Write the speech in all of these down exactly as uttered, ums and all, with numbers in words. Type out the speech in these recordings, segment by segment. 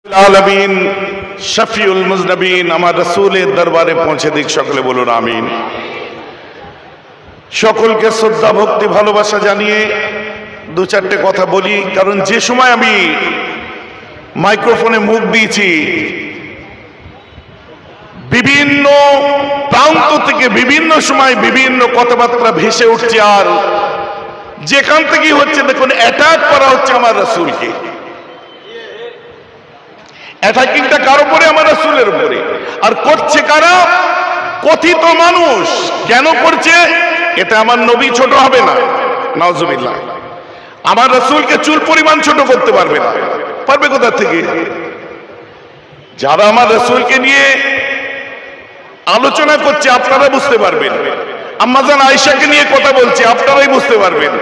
আলামিন শফিউল মুজনবিন আমার রাসূলের দরবারে পৌঁছে দিক, সকলে বলুন আমিন। সকলকে শ্রদ্ধা ভক্তি ভালোবাসা জানিয়ে দু চারটে কথা বলি, কারণ যে সময় আমি মাইক্রোফোনে মুখ দিয়েছি বিভিন্ন প্রান্ত থেকে বিভিন্ন সময় বিভিন্ন কথাবার্তা ভেসে উঠছে, আর যেখান থেকে হচ্ছে দেখুন অ্যাটাক করা হচ্ছে আমার রাসূলকে। অ্যাটাকিংটা কার উপরে? আমার রাসূলের উপরে। আর করছে কারা? কথিত মানুষ। কেন করছে? এটা আমার নবী ছোট হবে না, নাউজুবিল্লাহ। আমার রাসূলকে চুল পরিমাণ ছোট করতে পারবে না। পারবে কোথা থেকে? যারা আমার রাসূলকে নিয়ে আলোচনা করছে আপনারা বুঝতে পারবেন, আম্মা জান আয়েশাকে নিয়ে কথা বলছে আপনারাই বুঝতে পারবেন,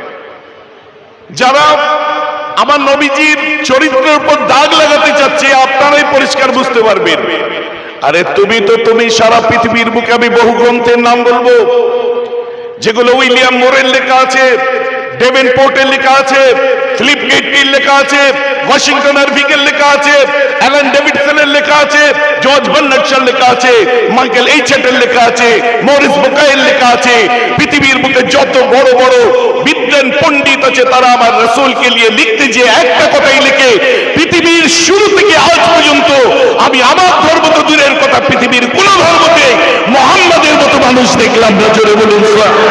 যারা আমার নবীজির চরিত্রের উপর দাগ লাগাতে চাচ্ছে আপনারাই পরিষ্কার বুঝতে পারবেন। আরে তুমি তো তুমি সারা পৃথিবীর বুকে আমি বহু গ্রন্থের নাম বলবো যেগুলো উইলিয়াম মোরের লেখা আছে, ডেভেনপোর্টের লেখা আছে, ফিলিপ গেটকির লেখা আছে, ওয়াশিংটন আরভিকের লেখা আছে, অ্যালান ডেভিডসনের লেখা আছে, জর্জ বার্নার্ডের লেখা আছে, মাইকেল এইচেটের লেখা আছে, মরিস বুকাইয়ের লেখা আছে। পৃথিবীর বুকে যত বড় বড় বিদ্বান পণ্ডিত আছে তারা আমার রাসূলকে নিয়ে লিখতে যে একটা কথাই লিখে, পৃথিবীর শুরু থেকে আজ পর্যন্ত আমি আমার ধর্ম তো দূরের কথা পৃথিবীর কোন ধর্মতে মুহাম্মাদের মতো মানুষ দেখলাম না। জোরে বলুন।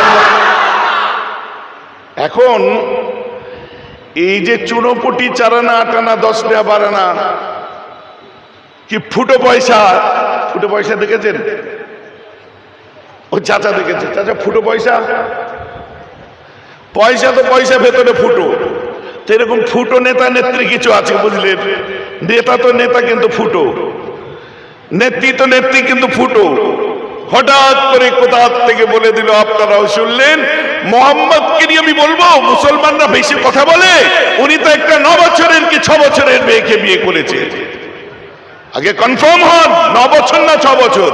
এখন এই যে চুনোপুটি চারানা আটানা দশটা বারানা কি ফুটো পয়সা, ফুটো পয়সা দেখেছেন? ও চাচা দেখেছে, চাচা ফুটো পয়সা, পয়সা তো পয়সা ভেতরে ফুটো। তো এরকম ফুটো নেতা নেত্রী কিছু আছে বুঝলেন? নেতা তো নেতা কিন্তু ফুটো, নেত্রী তো নেত্রী কিন্তু ফুটো। হঠাৎ করে কোথা থেকে বলে দিল, আপনারাও শুনলেন, মোহাম্মদকে নিয়ে আমি বলবো মুসলমানরা বেশি কথা বলে, উনি তো একটা ন বছরের কি ছ বছরের মেয়েকে বিয়ে করেছে। আগে কনফার্ম হন, ন বছর না ছ বছর।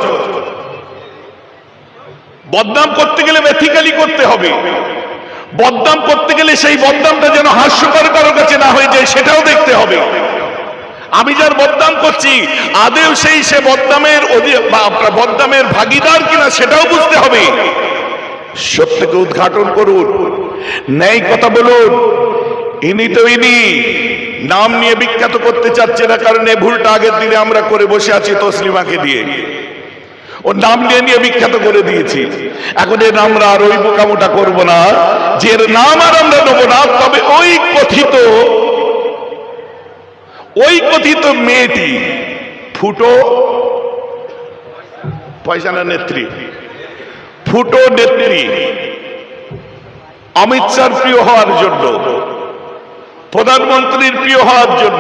বদনাম করতে গেলে এথিক্যালি করতে হবে, বদনাম করতে গেলে সেই বদনামটা যেন হাস্যকর কারো কাছে না হয়ে যায় সেটাও দেখতে হবে। আমি যার বদনাম করছি আদেও সেই সে বদনামের বদনামের ভাগীদার কিনা সেটাও বুঝতে হবে। সত্যকে উদ্ঘাটন করুন, ন্যায় কথা বলুন। ইনি তো ইনি নাম নিয়ে বিখ্যাত করতে চাচ্ছে না, কারণ এই ভুলটা আগের দিনে আমরা করে বসে আছি তসলিমাকে দিয়ে, ও নাম নিয়ে নিয়ে বিখ্যাত করে দিয়েছি। এখন এর আমরা আর ওই বোকামোটা করবো না, যে নাম আর আমরা নেবো না। তবে ওই কথিত ওই কথিত মেয়েটি ফুটো পয়সা না নেত্রী, ফুটো নেত্রী অমিত শাহর প্রিয় হওয়ার জন্য, প্রধানমন্ত্রীর প্রিয় হওয়ার জন্য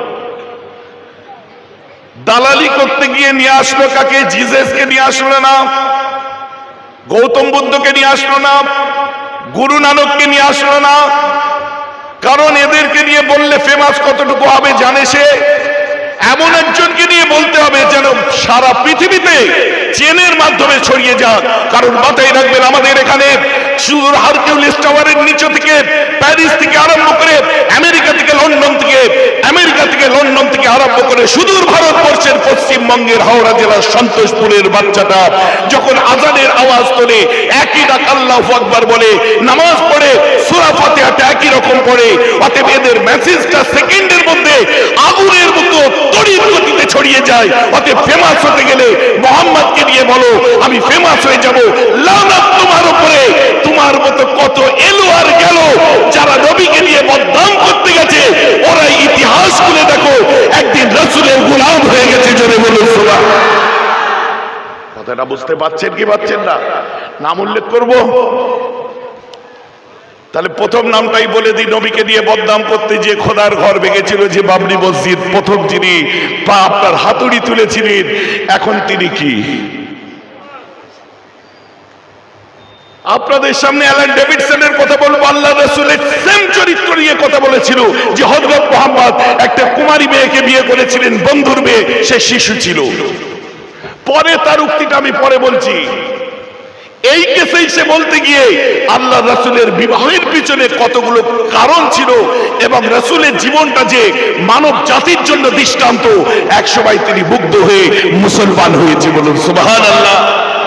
দালালি করতে গিয়ে নিয়ে আসলো কাকে? জিজাসকে নিয়ে আসলো না, গৌতম বুদ্ধকে নিয়ে আসলো না, গুরু নানককে নিয়ে আসলো না। কারণ এদেরকে নিয়ে বললে ফেমাস কতটুকু হবে জানে সে। এমন একজনকে নিয়ে বলতে হবে যেন সারা পৃথিবীতে চেনের মাধ্যমে ছড়িয়ে যাক। কারণ মাথায় রাখবেন, আমাদের এখানে শুধু হারকিউলিস টাওয়ারের নিচে থেকে প্যারিস থেকে আরম্ভ করে আমেরিকা থেকে লন্ডন থেকে আমেরিকা থেকে লন্ডন থেকে আরম্ভ করে সুদূর ভারতবর্ষের পশ্চিমবঙ্গের হাওড়া জেলার সন্তোষপুরের বাচ্চাটা যখন আজানের আওয়াজ তোলে একই ডাক আল্লাহু আকবার বলে, নামাজ পড়ে সূরা ফাতিহাটা একই রকম পড়ে। অতএব এদের মেসেজটা সেকেন্ডের মধ্যে আগুনের মতো তড়িৎ গতিতে ছড়িয়ে যায়। অতএব ফেমাস হতে গেলে মুহাম্মদকে নিয়ে বলো আমি ফেমাস হয়ে যাব। লানত তোমার উপরে, তোমার মতো কত এলো আর গেল যারা নবীকে নিয়ে বদনাম করতে গেছে, ওরা ইতিহাস খুলে দেখো একদিন রাসূলের গোলাম হয়ে গেছে। জোরে বলুন সুবহানাল্লাহ। কথাটা বুঝতে পারছেন কি পাচ্ছেন না? নাম উল্লেখ করব, তাহলে প্রথম নামটাই বলে দিই। নবীকে নিয়ে বদনাম করতে যে খোদার ঘর ভেঙেছিল, যে বাবরি মসজিদ প্রথম যিনি পা আপনার হাতুড়ি তুলেছিলেন, এখন তিনি কি? আপনাদের সামনে অ্যালান ডেভিডসনের কথা বলবো। আল্লাহ রাসূলের সেম চরিত্র নিয়ে কথা বলেছিল যে হযরত মুহাম্মদ একটা কুমারী মেয়েকে বিয়ে করেছিলেন, বন্ধুর মেয়ে, সে শিশু ছিল। পরে তার উক্তিটা আমি পরে বলছি। এই কেসেই সে বলতে গিয়ে আল্লাহ রাসূলের বিবাহের পিছনে কতগুলো কারণ ছিল এবং রাসূলের জীবনটা যে মানব জাতির জন্য দৃষ্টান্ত, একসময় তিনি মুগ্ধ হয়ে মুসলমান হয়েছে। বলুন সুবহানাল্লাহ।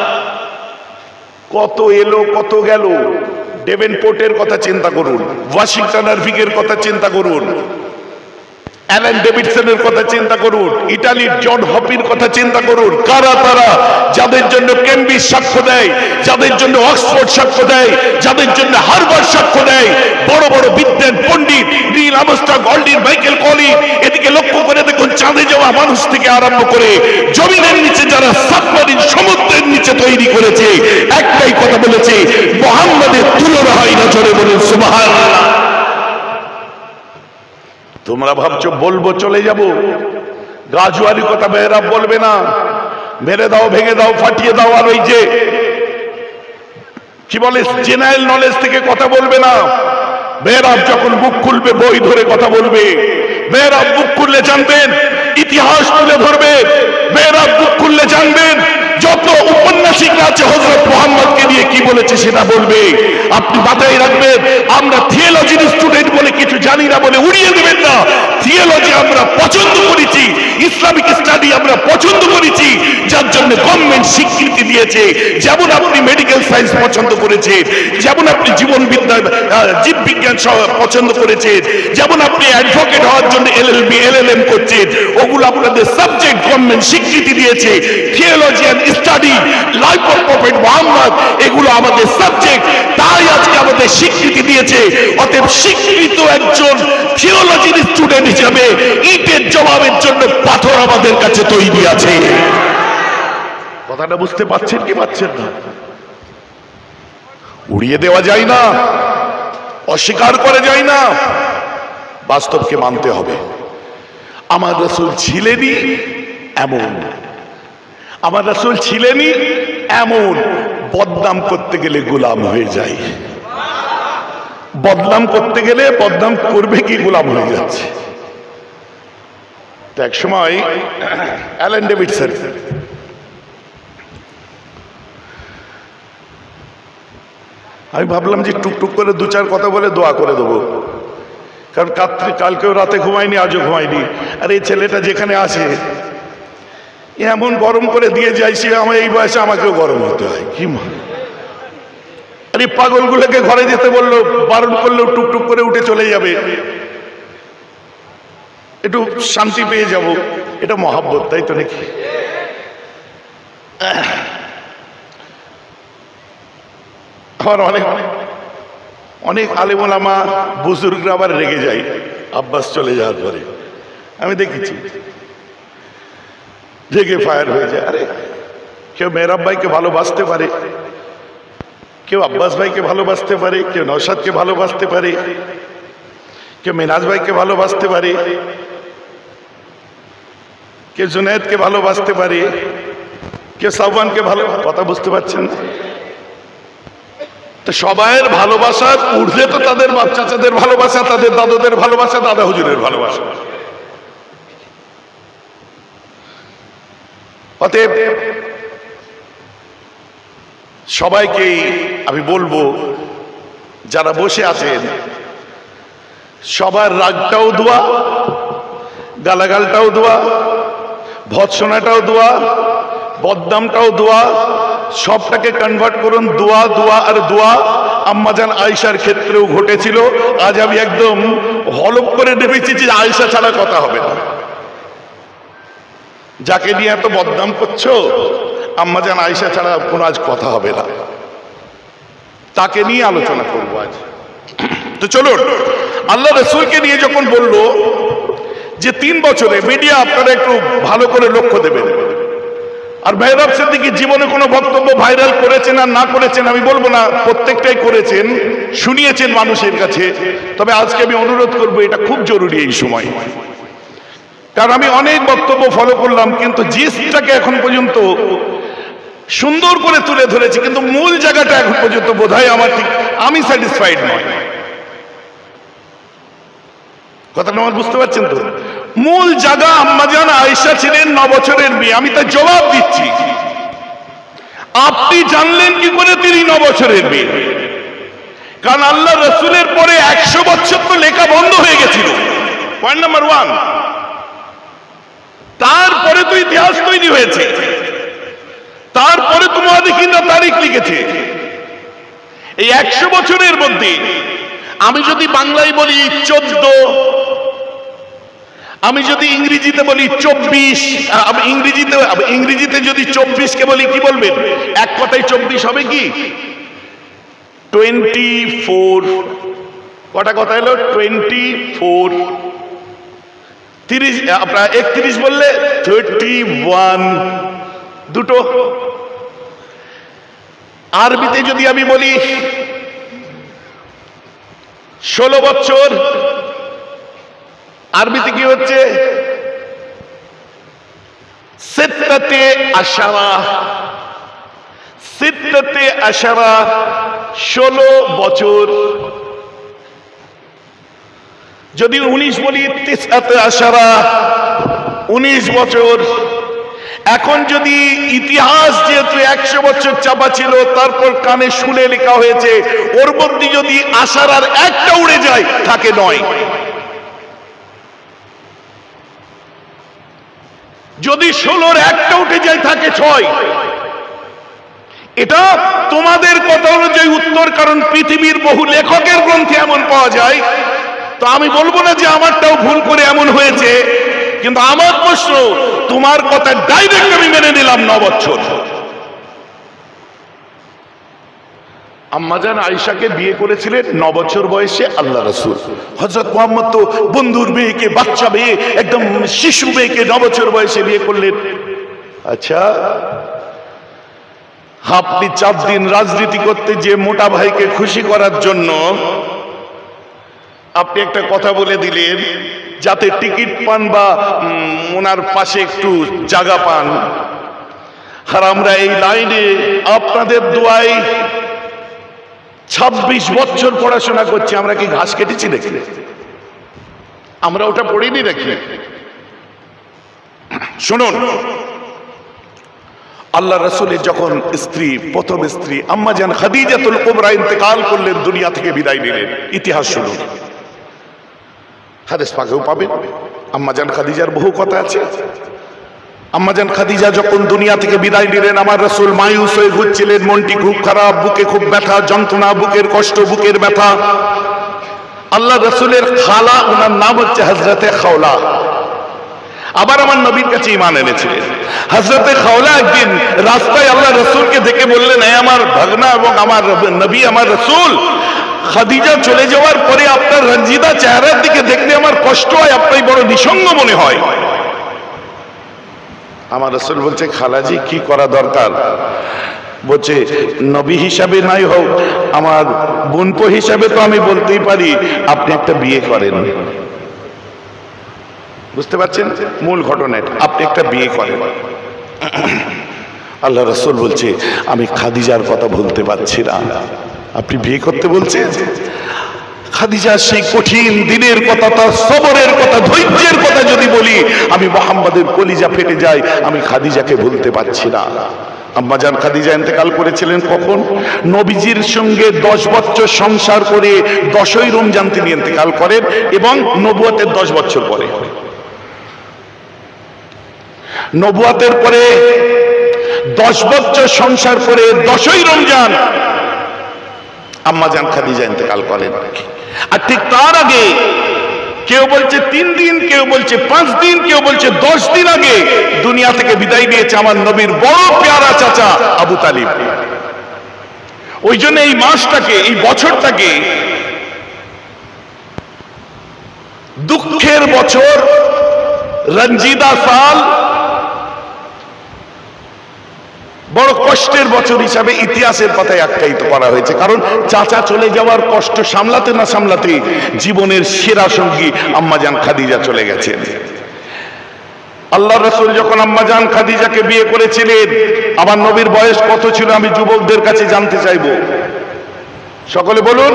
কত এলো কত গেল। ডেভেনপোর্টের কথা চিন্তা করুন, ওয়াশিংটন আরভিগের কথা চিন্তা করুন, অ্যালান ডেভিডসনের কথা চিন্তা করুন, ইটালির জন হপির কথা চিন্তা করুন। কারা তারা যাদের জন্য কেমব্রিজ সাক্ষ্য দেয়, যাদের জন্য অক্সফোর্ড সাক্ষ্য দেয়, যাদের জন্য হার্ভার্ড সাক্ষ্য দেয়, বড় বড় বিদ্যান পণ্ডিত নীল আমস্ট্রং, অল্ডিন, মাইকেল কলি। এদিকে লক্ষ্য করে দেখুন, চাঁদে যাওয়া মানুষ থেকে আরম্ভ করে জমিনের নিচে যারা সাবমারিন সমুদ্রের নিচে তৈরি করেছে, একটাই কথা বলেছে, মুহাম্মাদের তুলনা হয় না। জোরে বলুন সুবহানাল্লাহ। তোমরা ভাবছো বলবো চলে যাব, গাজুয়ারি কথা মেয়েরা বলবে না, মেরে দাও, ভেঙে দাও, ফাটিয়ে দাও, আর ওই যে কি বলে জেনারেল নলেজ থেকে কথা বলবে না। মেয়েরা যখন বুক খুলবে বই ধরে কথা বলবে। মেয়েরা বুক খুললে জানবেন ইতিহাস তুলে ধরবে। মেয়েরা বুক খুললে জানবেন যত উপন্যাসিকরা আছে হযরত মুহাম্মদকে নিয়ে কি বলেছে সেটা বলবে। আপনি মাথায় রাখবেন, আমরা থিওলজির স্টুডেন্ট বলে কিছু জানি না বলে উড়িয়ে দেবেন না। থিওলজি আমরা পছন্দ করেছি, ইসলামিক স্টাডি আমরা পছন্দ করেছি, যার জন্য গভর্নমেন্ট স্বীকৃতি দিয়েছে। যেমন আপনি মেডিকেল সায়েন্স পছন্দ করেছেন, যেমন আপনি জীবন বিদ্যা জীববিজ্ঞান পছন্দ করেছেন, যেমন আপনি অ্যাডভোকেট হওয়ার জন্য এলএলবি এলএলএম করছেন, ওগুলো আপনাদের সাবজেক্ট গভর্নমেন্ট স্বীকৃতি দিয়েছে। Theologian study, life of prophet Muhammad, এগুলো আমাদের সাবজেক্ট, তাই আজকে আমাদের স্বীকৃতি দিয়েছে। অতএব স্বীকৃত একজন থিওলজির স্টুডেন্ট হিসেবে ইটের জবাবের জন্য পাথর আমাদের কাছে তৈরি আছে। কথাটা বুঝতে পারছেন কি পাচ্ছেন না? উড়িয়ে দেওয়া যায় না, অস্বীকার করে যায় না, বাস্তবকে মানতে হবে। আমার রাসূল ছিলেনই এমন, আমার রাসূল ছিলেনই এমন। বদনাম করতে গেলে গোলাম হয়ে যায়, বদনাম করতে গেলে বদনাম করবে কি গোলাম হয়ে যাচ্ছে। তো এক সময় অ্যালান ডেভিডসন আমি ভাবলাম যে টুকটুক করে দু চার কথা বলে দোয়া করে দেবো, কারণ কাত্রি কালকেও রাতে ঘুমাইনি, আজও ঘুমাইনি। আর এই ছেলেটা যেখানে আছে এমন গরম করে দিয়ে যায়, সে আমার এই বয়সে আমাকেও গরম হতে হয়। কি আরে পাগলগুলোকে ঘরে যেতে বললো, বারণ করলেও টুকটুক করে উঠে চলে যাবে, একটু শান্তি পেয়ে যাব। এটা মহাব্বত, তাই তো নাকি? আমার অনেক অনেক আলেম ওলামা বুজুর্গরা আবার রেগে যায় আব্বাস চলে যাওয়ার পরে, আমি দেখেছি রেগে ফায়ার হয়ে যায়। আরে কেউ মেহরাব ভাইকে ভালোবাসতে পারে, কেউ আব্বাস ভাইকে ভালোবাসতে পারে, কেউ নওশাদকে ভালোবাসতে পারে, কেউ মিনাজ ভাইকে ভালোবাসতে পারে, কেউ জুনায়েদকে ভালোবাসতে পারে, কেউ সাওবানকে ভালো, কথা বুঝতে পারছেন? তো সবাইয়ের ভালোবাসার ঊর্ধ্বে তো তাদের বাচ্চাদের ভালোবাসা, তাদের দাদাদের ভালোবাসা, দাদা হুজুরের ভালোবাসা। অতএব সবাইকেই আমি বলবো, যারা বসে আছেন সবার রাগটাও দোয়া, গালাগালটাও দোয়া, ভৎসনাটাও দোয়া, বদনামটাও দোয়া, সবটাকে কনভার্ট করুন দোয়া, দোয়া আর দোয়া। আম্মাজান আয়েশার ক্ষেত্রেও ঘটেছিল। আজ আমি একদম হলফ করে নেমেছি যে আয়েশা ছাড়া কথা হবে না। যাকে নিয়ে এত বদনাম করছো, আম্মাজান আয়েশা ছাড়া কোনো আজ কথা হবে না, তাকে নিয়ে আলোচনা করবো আজ। তো চলুন, আল্লাহ রাসূলকে নিয়ে যখন বললো যে তিন বছরে, মিডিয়া আপনারা একটু ভালো করে লক্ষ্য দেবেন। আর মেহরাব সিদ্দিকী জীবনে কোনো বক্তব্য ভাইরাল করেছেন আর না করেছেন আমি বলবো না, প্রত্যেকটাই করেছেন, শুনিয়েছেন মানুষের কাছে। তবে আজকে আমি অনুরোধ করবো, এটা খুব জরুরি এই সময়, কারণ আমি অনেক বক্তব্য ফলো করলাম, কিন্তু জিসটাকে এখন পর্যন্ত সুন্দর করে তুলে ধরেছি, কিন্তু মূল জায়গাটা এখন পর্যন্ত বোধহয় আমার ঠিক আমি স্যাটিসফাইড নয়। কথাটা আমার বুঝতে পারছেন তো? মূল জায়গা আম্মাজান আয়েশা ছিলেন ন বছরের মেয়ে, আমি তার জবাব দিচ্ছি। আপনি জানলেন কি করে তিনি ন বছরের মেয়ে? কারণ আল্লাহ রসুলের পরে একশো বছর তো লেখা বন্ধ হয়ে গেছিল, পয়েন্ট নাম্বার ওয়ান। তারপরে তো ইতিহাস তৈরি হয়েছে, তারপরে তো মুহাদ্দিসিনরা তারিখ লিখেছে। এই একশো বছরের মধ্যে আমি যদি বাংলায় বলি চোদ্দ, আমি যদি ইংরেজিতে বলি চব্বিশ, ইংরেজিতে ইংরেজিতে যদি চব্বিশকে বলি কি বলবেন? এক কথায় চব্বিশ হবে কি? Twenty four. কটা কথা এলো? Twenty four. তিরিশ, আপনার একত্রিশ বললে থার্টি ওয়ান, দুটো। আরবিতে যদি আমি বলি ষোলো বছর, আরবিতে কি হচ্ছে? সিত্তাতে আশারা, সিত্তাতে আশারা, ষোলো বছর। যদি উনিশ বলি তিসআতে আশারা, উনিশ বছর। এখন যদি ইতিহাস যেহেতু একশো বছর চাপা ছিল, তারপর কানে শুনে লেখা হয়েছে, ওর মধ্যে যদি আশারার একটা উড়ে যায় থাকে নয়। যদি ষোলোর একটা উঠে যায় থাকে ছয়। এটা তোমাদের কথা অনুযায়ী উত্তর, কারণ পৃথিবীর বহু লেখকের গ্রন্থে এমন পাওয়া যায়। তো আমি বলবো না যে আমারটাও ভুল করে এমন হয়েছে, কিন্তু আমার প্রশ্ন, তোমার কথা ডাইরেক্ট আমি মেনে নিলাম ন বছর। আম্মাজান আয়েশাকে বিয়ে করেছিলেন ন বছর বয়সে আল্লাহ রাসূল। হযরত মুহাম্মদ তো বন্ধুর মেয়েকে, বাচ্চা মেয়ে, একদম শিশু মেয়েকে ন বছর বয়সে বিয়ে করলেন। আচ্ছা, আপনি চার দিন রাজনীতি করতে যে মোটা ভাইকে খুশি করার জন্য আপনি একটা কথা বলে দিলেন, যাতে টিকিট পান বা ওনার পাশে একটু জায়গা পান। আর আমরা এই লাইনে আপনাদের দোয়ায় ছাব্বিশ বছর পড়াশোনা করছি। আমরা কি ঘাস কেটেছি নাকি? আমরা ওটা পড়িনি নাকি? শুনুন, আল্লাহ রাসূলের যখন স্ত্রী, প্রথম স্ত্রী আম্মাজান খাদিজাতুল কুবরা ইন্তেকাল করলেন, দুনিয়া থেকে বিদায় নিলেন, ইতিহাস শুনুন। হাদিস পাকেও পাবেন, আম্মাজান খাদিজার বহু কথা আছে। আম্মাজান খাদিজা যখন দুনিয়া থেকে বিদায় নিলেন, আমার রাসূল মায়ুস হয়ে ঘুরছিলেন, মনটি খুব খারাপ, বুকে খুব ব্যথা, যন্ত্রণা, বুকের কষ্ট, বুকের ব্যথা। আল্লাহ রাসূলের খালা, ওনার নাম হচ্ছে হযরতে খাওলা, আবার আমার নবীর কাছে ঈমান এনেছিলেন। হযরতে খাওলা একদিন রাস্তায় আল্লাহ রাসূলকে দেখে বললেন, হে আমার ভাগনা এবং আমার নবী, আমার রাসূল, খাদিজা চলে যাওয়ার পরে আপনার রঞ্জিদা চেহারার দিকে দেখলে আমার কষ্ট হয়, আপনার বড় নিঃসঙ্গ মনে হয়। আমার রাসূল বলছে, খালাজি কি করা দরকার? বলছে, নবী হিসাবে নাই হোক, আমার বোনপো হিসাবে তো আমি বলতেই পারি, আপনি একটা বিয়ে করেন। বুঝতে পারছেন মূল ঘটনাটা? আপনি একটা বিয়ে করেন। আল্লাহ রাসূল বলছে, আমি খাদিজার কথা বলতে পারছি না, আপনি বিয়ে করতে বলছেন? খাদিজার সেই কঠিন দিনের কথা, তার সবরের কথা, ধৈর্যের কথা যদি বলি, আমি মুহাম্মাদের কলিজা ফেটে যায়। আমি খাদিজাকে বলতে পারছি না। আম্মাজান খাদিজা ইন্তেকাল করেছিলেন কখন? নবীজির সঙ্গে দশ বছর সংসার করে দশই রমজান তিনি ইন্তেকাল করেন, এবং নবুয়তের দশ বছর পরে। নবুয়তের পরে দশ বছর সংসার করে দশই রমজান আম্মাজান খাদিজা ইন্তেকাল করেন। আর ঠিক তার আগে কেউ বলছে তিন দিন, কেউ বলছে পাঁচ দিন, কেউ বলছে দশ দিন আগে দুনিয়া থেকে বিদায় নিয়েছে আমার নবীর বড় পেয়ারা চাচা আবু তালিব। ওই জন্য এই মাসটাকে, এই বছরটাকে দুঃখের বছর, রঞ্জিদা সাল, বড় কষ্টের বছর হিসাবে ইতিহাসের পাতায় আখ্যায়িত করা হয়েছে। কারণ চাচা চলে যাওয়ার কষ্ট সামলাতে না সামলাতে জীবনের সেরা সঙ্গী আম্মাজান খাদিজা চলে গেছেন। আল্লাহ রাসূল যখন আম্মাজান খাদিজাকে বিয়ে করেছিলেন, আমার নবীর বয়স কত ছিল আমি যুবকদের কাছে জানতে চাইব। সকলে বলুন।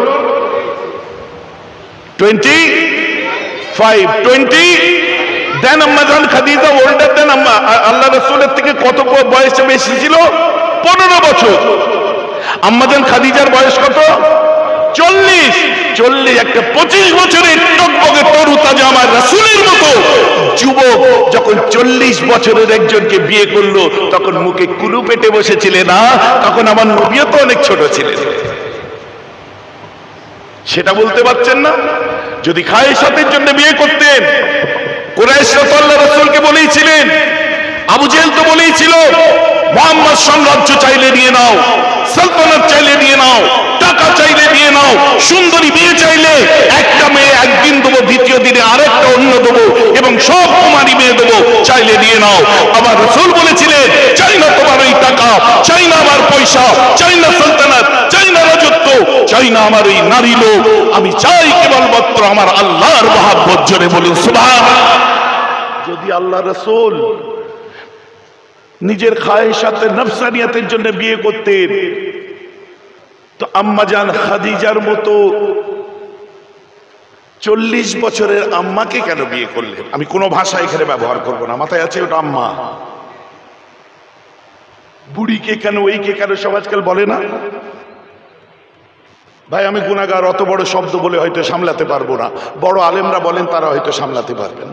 Twenty five, twenty. দেন আম্মাজান খাদিজা ওল্ডার দেন আল্লাহ রাসূলের থেকে কত বয়সে বেশি ছিল? পনেরো বছর। আম্মাজান খাদিজার বয়স কত? চল্লিশ। চল্লিশ একটা পঁচিশ বছরের টকবগে তরু তাজা আমার রাসূলের মতো যুবক যখন চল্লিশ বছরের একজনকে বিয়ে করলো, তখন মুখে কুলু পেটে বসেছিলেন না, তখন আমার নবীও তো অনেক ছোট ছিলেন। সেটা বলতে পারছেন না? যদি খায়েশাতের জন্য বিয়ে করতেন, কুরাইশরা তো আল্লাহ রাসূলকে বলেইছিলেন, আবু জেহেল তো বলেইছিল মুহাম্মদ সাম্রাজ্য চাইলে নিয়ে নাও, সালতানাত চাইলে নিয়ে নাও, টাকা চাইলে নিয়ে নাও, সুন্দরী বিয়ে চাইলে একটা মেয়ে একদিন দেবো, দ্বিতীয় দিনে আরেকটা অন্য দেবো, এবং সব কুমারী মেয়ে দেবো, চাইলে নিয়ে নাও। আমার রাসূল বলেছিলেন, চাই না তোমার ওই টাকা, চাই না আমার পয়সা, চাই না সালতানাত, চাই না রাজত্ব, চাই না আমার ওই নারী লোক, আমি চাই কেবলমাত্র আমার আল্লাহর মহব্বত। জোরে বলুন সুবহানাল্লাহ। যদি আল্লাহ রাসূল নিজের খায়েশাতে নফসানিয়াতের জন্য বিয়ে করতেন, তো আম্মাজান খাদিজার মতো চল্লিশ বছরের আম্মাকে কেন বিয়ে করলেন? আমি কোনো ভাষা এখানে ব্যবহার করব না, মাথায় আছে ওটা আম্মা। বুড়িকে কেন, ওইকে কেন সব আজকাল বলে না? ভাই আমি গুনাহগার, অত বড় শব্দ বলে হয়তো সামলাতে পারবো না, বড় আলেমরা বলেন তারা হয়তো সামলাতে পারবেন।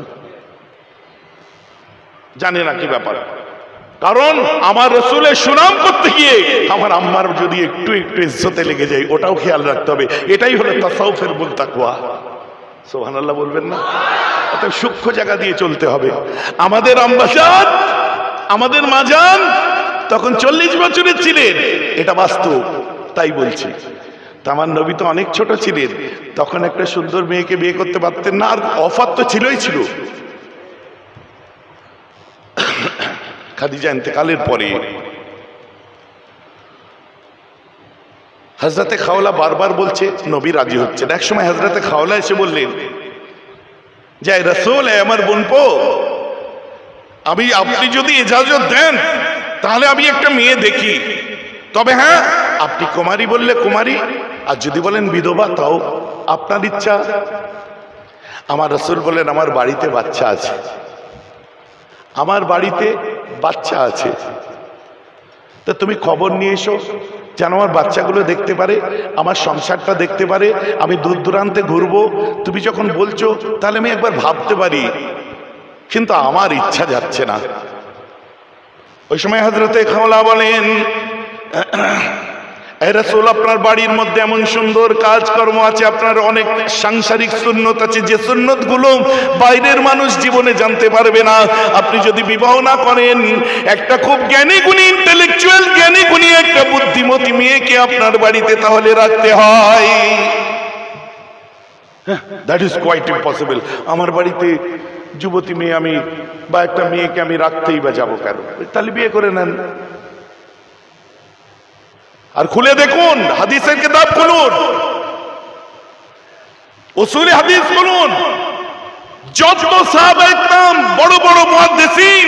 জানি না কি ব্যাপার, কারণ আমার রাসূলের সুনাম করতে গিয়ে আমার আম্মার যদি একটু একটু ইজ্জতে লেগে যায়, ওটাও খেয়াল রাখতে হবে। এটাই হলো তাসাউফের মূল তাকওয়া। সুবহানাল্লাহ বলবেন না? অত সূক্ষ্ম জায়গা দিয়ে চলতে হবে। আমাদের আম্মাজান, আমাদের মাজান তখন চল্লিশ বছরের ছিলেন, এটা বাস্তব, তাই বলছি। আমার নবী তো অনেক ছোট ছিলেন, তখন একটা সুন্দর মেয়েকে বিয়ে করতে পারতেন না, আর অফার তো ছিলই ছিল। খাদিজা ইন্তেকালের পরে হযরতে খাওলা বারবার বলছে, নবী রাজি হচ্ছেন। এক সময় হযরতে খাওলা এসে বললেন, যে রাসূল, আমার বোনপো, আমি আপনি যদি ইজাজত দেন তাহলে আমি একটা মেয়ে দেখি, তবে হ্যাঁ আপনি কুমারী বললে কুমারী, আর যদি বলেন বিধবা তাও আপনার ইচ্ছা। আমার রাসূল বলেন, আমার বাড়িতে বাচ্চা আছে, আমার বাড়িতে বাচ্চা আছে, তা তুমি খবর নিয়ে এসো, যেন আমার বাচ্চাগুলো দেখতে পারে, আমার সংসারটা দেখতে পারে, আমি দূর দূরান্তে ঘুরবো। তুমি যখন বলছো তাহলে আমি একবার ভাবতে পারি, কিন্তু আমার ইচ্ছা যাচ্ছে না। ওই সময় হযরতে খাওলা বলেন, এই রাসূল, আপনার বাড়ির মধ্যে এমন সুন্দর কাজকর্ম আছে, আপনার অনেক সাংসারিক সুন্নত আছে, যে সুন্নত গুলো বাইরের মানুষ জীবনে জানতে পারবে না। আপনি যদি বিবাহ না করেন, একটা খুব জ্ঞানী গুণী, ইন্টেলেকচুয়াল জ্ঞানী গুণী একটা বুদ্ধিমতী মেয়েকে আপনার বাড়িতে তাহলে রাখতে হয়। That is quite impossible. আমার বাড়িতে যুবতী মেয়ে আমি বা একটা মেয়েকে আমি রাখতেই বা যাবো কেন? তাহলে বিয়ে করে নেন। আর খুলে দেখুন, হাদিসের কিতাব খুলুন, উসুলে হাদিস খুলুন, যত সাহাবায়ে কেরাম, বড় বড় মুহাদ্দিসিন,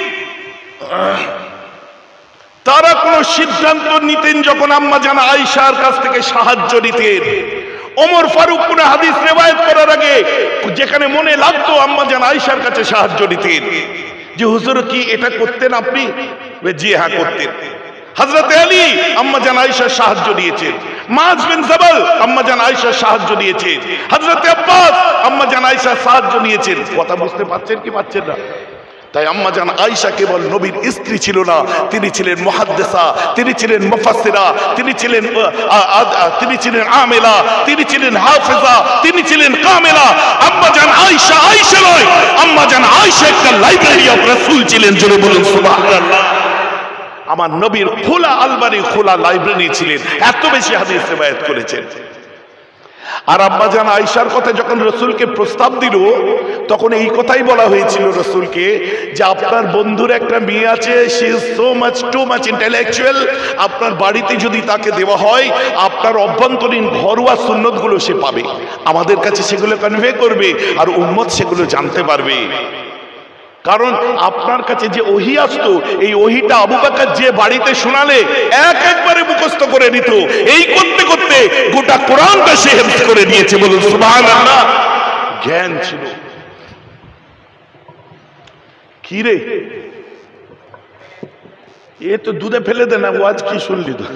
তারা কোন সিদ্ধান্ত নিতেন যখন আম্মাজান আয়েশার কাছ থেকে সাহায্য নিতেন। ওমর ফারুক কোন হাদিস রিওয়ায়াত করার আগে যেখানে মনে লাগতো আম্মাজান আয়েশার কাছে সাহায্য নিতেন, যে হুজুর কি এটা করতেন আপনি? জি হ্যাঁ করতেন। হযরতে আলী আম্মাজান আয়েশার সাহায্য নিয়েছেন, মুআজ বিন জাবাল আম্মাজান আয়েশার সাহায্য নিয়েছেন, হযরতে আব্বাস আম্মাজান আয়েশার সাহায্য নিয়েছেন। কথা বুঝতে পারছেন কি পাচ্ছেন না? তাই আম্মাজান আয়েশা কেবল নবীর স্ত্রী ছিল না, তিনি ছিলেন মুহাদ্দিসা, তিনি ছিলেন মুফাসসিরা, তিনি ছিলেন তিনি ছিলেন আমেলা, তিনি ছিলেন হাফেজা, তিনি ছিলেন কামেলা। আম্মাজান আয়েশা আয়েশা নয়, আম্মাজান আয়েশা একটা লাইব্রেরি অফ রাসূল ছিলেন। জোরে বলুন সুবহানাল্লাহ। আমার নবীর খোলা আলমারি, খোলা লাইব্রেরি ছিলেন, এত বেশি হাদিস রিওয়ায়াত করেছেন। আর আম্মাজান আয়েশার কথা যখন রাসূলকে প্রস্তাব দিল, তখন এই কথাই বলা হয়েছিল রাসূলকে, যে আপনার বন্ধুর একটা মেয়ে আছে, she is so much too much intellectual, আপনার বাড়িতে যদি তাকে দেওয়া হয়, আপনার অভ্যন্তরীণ ঘরোয়া সুন্নতগুলো সে পাবে, আমাদের কাছে সেগুলো কনভে করবে, আর উম্মত সেগুলো জানতে পারবে। কারণ আপনার কাছে যে ওহী আসতো, এই ওহীটা আবু বকর যে বাড়িতে শোনালে এক একবারে মুখস্থ করে নিত, এই করতে করতে গোটা কোরআনটা সে হেফজ করে নিয়েছে। বলুন সুবহানাল্লাহ। জ্ঞান ছিল। কি রে এ তো দুধে ফেলে দে না, ওয়াজ কি শুনলি তো?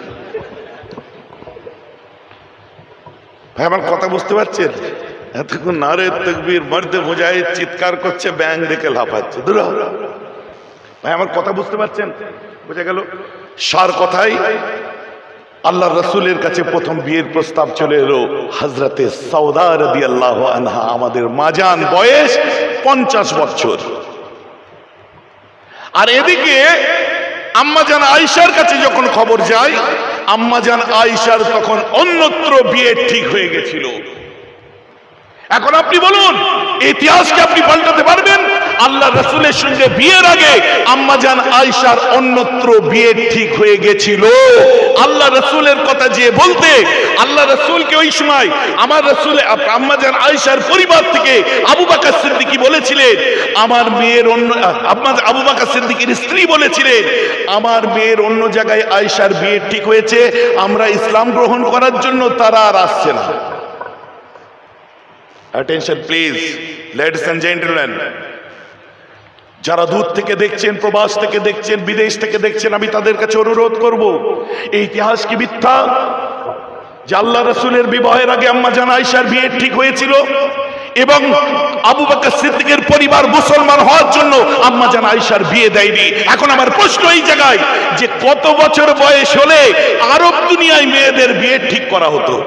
ভাই আমার কথা বুঝতে পারছেন? এতক্ষণ নারে তাকবীর মর্দে মুজাহিদ চিৎকার করছে, ব্যাং দেখে লাফাচ্ছে। দূর হ। ভাই আমার কথা বুঝতে পারছেন? বুঝে গেল? সার কথাই আল্লাহ রসুলের কাছে প্রথম বিয়ের প্রস্তাব চলে এলো হযরতে সৌদা রাদিয়াল্লাহু আনহা, আমাদের মাজান, বয়স পঞ্চাশ বছর। আর এদিকে আম্মাজান আয়েশার কাছে যখন খবর যায়, আম্মাজান আয়েশার তখন অন্যত্র বিয়ে ঠিক হয়ে গেছিল। এখন আপনি বলুন, ইতিহাসকে আপনি পাল্টাতে পারবেন? আল্লাহ রাসূলের সঙ্গে বিয়ের আগে আম্মাজান আয়েশার অন্যত্র বিয়ে ঠিক হয়ে গেছিল। আল্লাহ রাসূলের কথা যে বলতে, আল্লাহ রাসূলকে ওই সময় আমার রাসূল আম্মাজান আয়েশার পরিবার থেকে আবু বকর সিদ্দিকী বলেছিলেন, আমার মেয়ের অন্য আবু বকর সিদ্দিকীর স্ত্রী বলেছিলেন, আমার মেয়ের অন্য জায়গায় আয়েশার বিয়ে ঠিক হয়েছে, আমরা ইসলাম গ্রহণ করার জন্য তারা আর আসছে না। Attention please, ladies and gentlemen, যারা দূর থেকে দেখছেন, প্রবাস থেকে দেখছেন, বিদেশ থেকে দেখছেন, আমি তাদের কাছে অনুরোধ করব, এই ইতিহাস কি মিথ্যা যে আল্লাহ রাসূলের বিবাহের আগে আম্মাজান আয়েশার বিয়ে ঠিক হয়েছিল এবং আবু বকর সিদ্দিকের পরিবার মুসলমান হওয়ার জন্য আম্মাজান আয়েশার বিয়ে দেয়নি? এখন আমার প্রশ্ন এই জায়গায় যে কত বছর বয়স হলে আরব দুনিয়ায় মেয়েদের বিয়ে ঠিক করা হতো?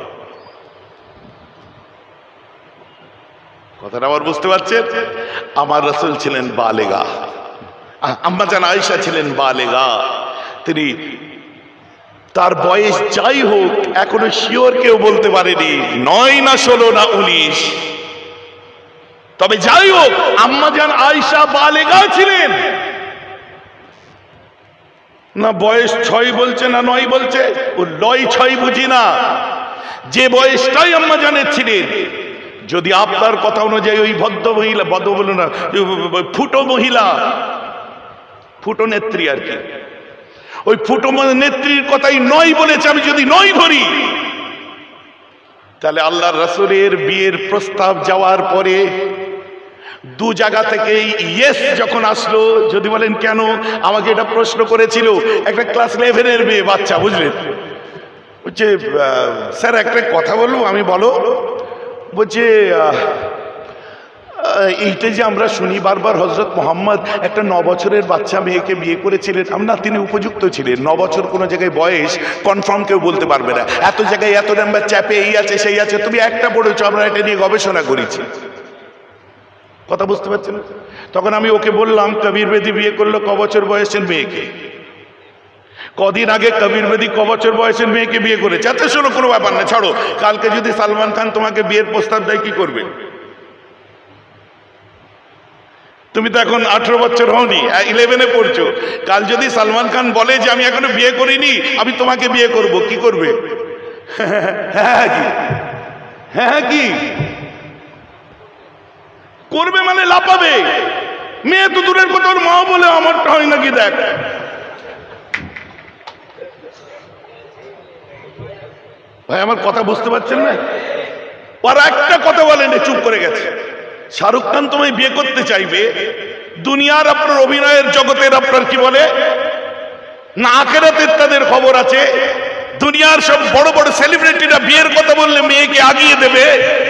কথাটা আবার বুঝতে পারছেন? আমার রাসূল ছিলেন বালেগা, আম্মাজান আয়েশা ছিলেন বালেগা। তিনি তার বয়স যাই হোক এখনো শিওর কেউ বলতে পারেনি নয় না ষোলো না উনিশ, তবে যাই হোক আম্মাজান আয়েশা বালেগা ছিলেন। না বয়স ছয় বলছে না নয় বলছে, ও নয় ছয় বুঝি না, যে বয়সটাই আম্মাজানের ছিলেন। যদি আপনার কথা অনুযায়ী ওই ভদ্র মহিলা, ভদ্র বলুন না, ফুটো মহিলা, ফুটো নেত্রী আর কি, ওই ফুটো নেত্রীর কথাই নয় বলেছে, আমি যদি নয় ধরি, তাহলে আল্লাহর রাসূলের বিয়ের প্রস্তাব যাওয়ার পরে দু জায়গা থেকেই ইয়েস যখন আসলো, যদি বলেন কেন, আমাকে এটা প্রশ্ন করেছিল একটা ক্লাস ইলেভেনের মেয়ে বাচ্চা, বুঝলেন, বলছে স্যার একটা কথা বলবো আমি, বলো। বলছে এইটা যে আমরা শুনি বারবার হযরত মুহাম্মদ একটা ন বছরের বাচ্চা মেয়েকে বিয়ে করেছিলেন, আমরা তিনি উপযুক্ত ছিলেন। ন বছর কোনো জায়গায় বয়স কনফার্ম কেউ বলতে পারবে না, এত জায়গায় এত নাম্বার চাপে এই আছে সেই আছে, তুমি একটা পড়েছো, আমরা এটা নিয়ে গবেষণা করেছি। কথা বুঝতে পারছেন? তখন আমি ওকে বললাম কবির বেদি বিয়ে করলো ক বছর বয়সের মেয়েকে? কদিন আগে কবির বেদি ক বছর বয়সের মেয়েকে বিয়ে করেছে। আচ্ছা শোনো, কোনো ব্যাপার না, ছাড়ো। কালকে যদি সালমান খান তোমাকে বিয়ের প্রস্তাব দেয় কি করবে? তুমি তো এখন আঠারো বছর হওনি, ইলেভেনে পড়ছো। কাল যদি সালমান খান বলে যে আমি এখনো বিয়ে করিনি, আমি তোমাকে বিয়ে করব, কি করবে? হ্যাঁ কি হ্যাঁ কি করবে? মানে লাপাবে। মেয়ে তো দূরের কথা, ওর মা বলে আমারটা হয় নাকি দেখ। ভাই আমার কথা বুঝতে পারছেন না? আর একটা কথা বলেন, চুপ করে গেছে। শাহরুখ খান তোমায় বিয়ে করতে চাইবে, দুনিয়ার আপনার অভিনয়ের জগতের আপনার কি বলে না আখিরাতের তাদের খবর আছে, দুনিয়ার সব বড় বড় সেলিব্রিটিরা বিয়ের কথা বললে মেয়েকে আগিয়ে দেবে।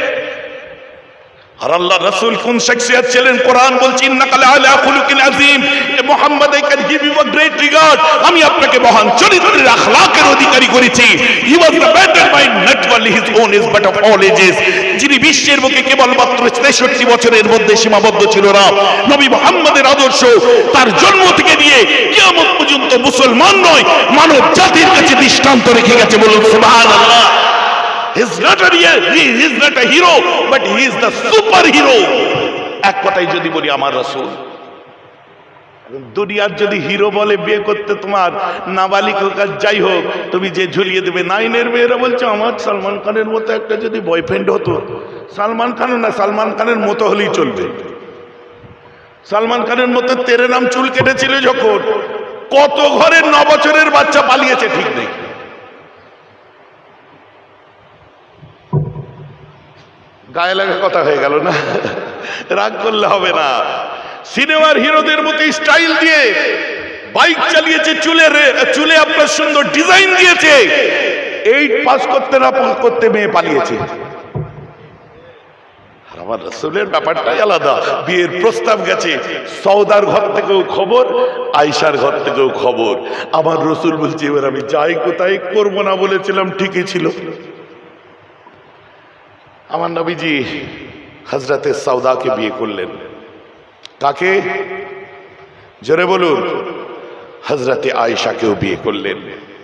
আর আল্লাহ রাসূল কোন শখসিয়ত ছিলেন? কোরআন বলছে ইন্নাকা লাআলা খুলুকিন আযীম, এ Muhammad I can give you a great regard, আমি আপনাকে মহান চরিত্রের আখলাকের অধিকারী করেছি। He was the better by not only his own age but of all ages, যিনি বিশ্বের বুকে কেবলমাত্র তেষট্টি বছরের মধ্যে সীমাবদ্ধ ছিল না। নবী মুহাম্মদের আদর্শ তার জন্ম থেকে নিয়ে কিয়ামত পর্যন্ত মুসলমান নয় মানব জাতির কাছে দৃষ্টান্ত রেখে গেছে। বলুন সুবহানাল্লাহ। He is not a real, he is not a hero, but he is the superhero. এক কথাই যদি বলি আমার রাসূল, দুনিয়ার যদি হিরো বলে বিয়ে করতে তোমার নাবালিক হোক আর যাই হোক, তুমি যে ঝুলিয়ে দেবে। নাইনের মেয়েরা বলছে আমার সালমান খানের মতো একটা যদি বয়ফ্রেন্ড হতো, সালমান খানও না, সালমান খানের মতো হলেই চলবে। সালমান খানের মতো তেরে নাম চুল কেটেছিল যখন, কত ঘরের ন বছরের বাচ্চা পালিয়েছে ঠিক নেই। গায়ে লাগা কথা হয়ে গেল না, রাগ করলে হবে না। সিনেমার হিরোদের মতো স্টাইল দিয়ে বাইক চালিয়েছে, চুলে চুলে আপনার সুন্দর ডিজাইন দিয়েছে, এইট পাস করতে না করতে মেয়ে পালিয়েছে। আমার রাসূলের ব্যাপারটাই আলাদা। বিয়ের প্রস্তাব গেছে, সওদার ঘর থেকেও খবর, আয়েশার ঘর থেকেও খবর। আমার রাসূল বলছে এবার আমি যাই কোথায়, করবো না বলেছিলাম, ঠিকই ছিল। আমার নবীজি হযরতে সওদাকে বিয়ে করলেন। কাকে? জোরে বলুন। হযরতে আয়েশাকেও বিয়ে করলেন।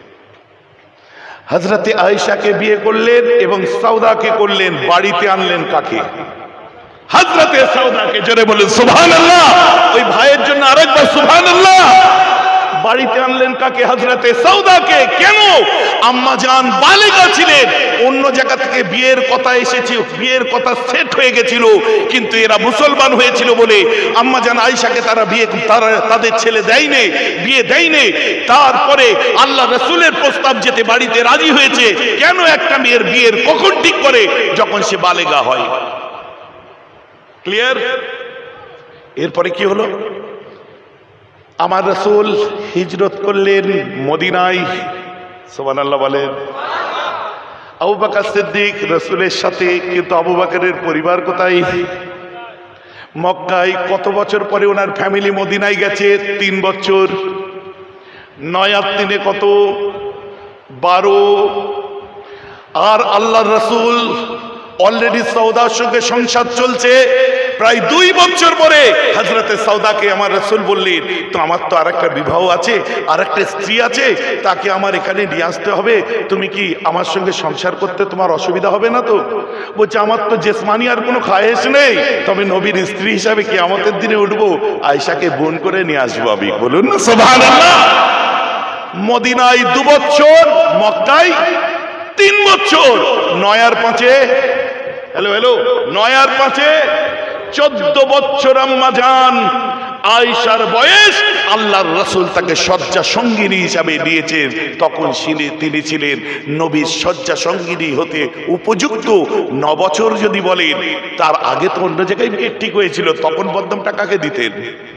হযরতে আয়েশাকে বিয়ে করলেন এবং সওদাকে করলেন। বাড়িতে আনলেন কাকে? হযরতে সওদাকে। জোরে বলুন সুবহানাল্লাহ। ওই ভাইয়ের জন্য আরেকবার সুবহানাল্লাহ। বাড়িতে আনলেন কাকে? হযরতে সওদাকে। কেন? আম্মা জান বালিগা ছিলেন, অন্য জায়গা থেকে বিয়ের কথা এসেছে, বিয়ের কথা সেট হয়ে গেছিল, কিন্তু এরা মুসলমান হয়েছিল বলে আম্মা জান আয়েশাকে তারা বিয়ে তারা তাদের ছেলে দেয়নি, বিয়ে দেয়নি। তারপরে আল্লাহ রাসূলের প্রস্তাব যেতে বাড়িতে রাজি হয়েছে। কেন? একটা মেয়ের বিয়ের কখন ঠিক করে? যখন সে বালিগা হয়। ক্লিয়ার? এরপরে কি হলো? আমার রাসূল হিজরত করলেন মদিনায়। সুবহানাল্লাহ বলেন। আবু বকর সিদ্দিক রাসূলের সাথে, কিন্তু আবু বকরের পরিবার কোথায়? মক্কায়। কত বছর পরে ওনার ফ্যামিলি মদিনায় গেছে? তিন বছর। নয় আর তিনে কত? বারো। আর আল্লাহর রাসূল অলরেডি সওদার সঙ্গে সংসার চলছে। প্রায় দুই বছর পরে হযরতে সওদাকে আমার রাসূল বললেন, তো আমার তো আরেকটা বিবাহ আছে, আরেকটা স্ত্রী আছে, তাকে আমার এখানে নিয়ে আসতে হবে, তুমি কি আমার সঙ্গে সংসার করতে তোমার অসুবিধা হবে না তো? বলছে আমার তো জিসমানি আর কোনো খায়েশ নেই, তবে নবীর স্ত্রী হিসাবে কিয়ামতের দিনে উঠবো, আয়েশাকে বোন করে নিয়ে আসবো আমি। বলুন না সুবহানাল্লাহ। মদিনায় দু বছর, মক্কায় তিন বছর। নয় আর পাঁচে, হ্যালো হ্যালো নয় আর পাঁচে চোদ্দ বছর আম্মা জান আয়েশার বয়স। আল্লাহর রাসূল তাকে শয্যা সঙ্গিনী হিসাবে দিয়েছেন। তখন তিনি ছিলেন নবীর শয্যা সঙ্গিনী হতে উপযুক্ত। ন বছর যদি বলেন, তার আগে তো অন্য জায়গায় বিয়ে ঠিক হয়েছিল, তখন বদনামটা কাকে দিতেন?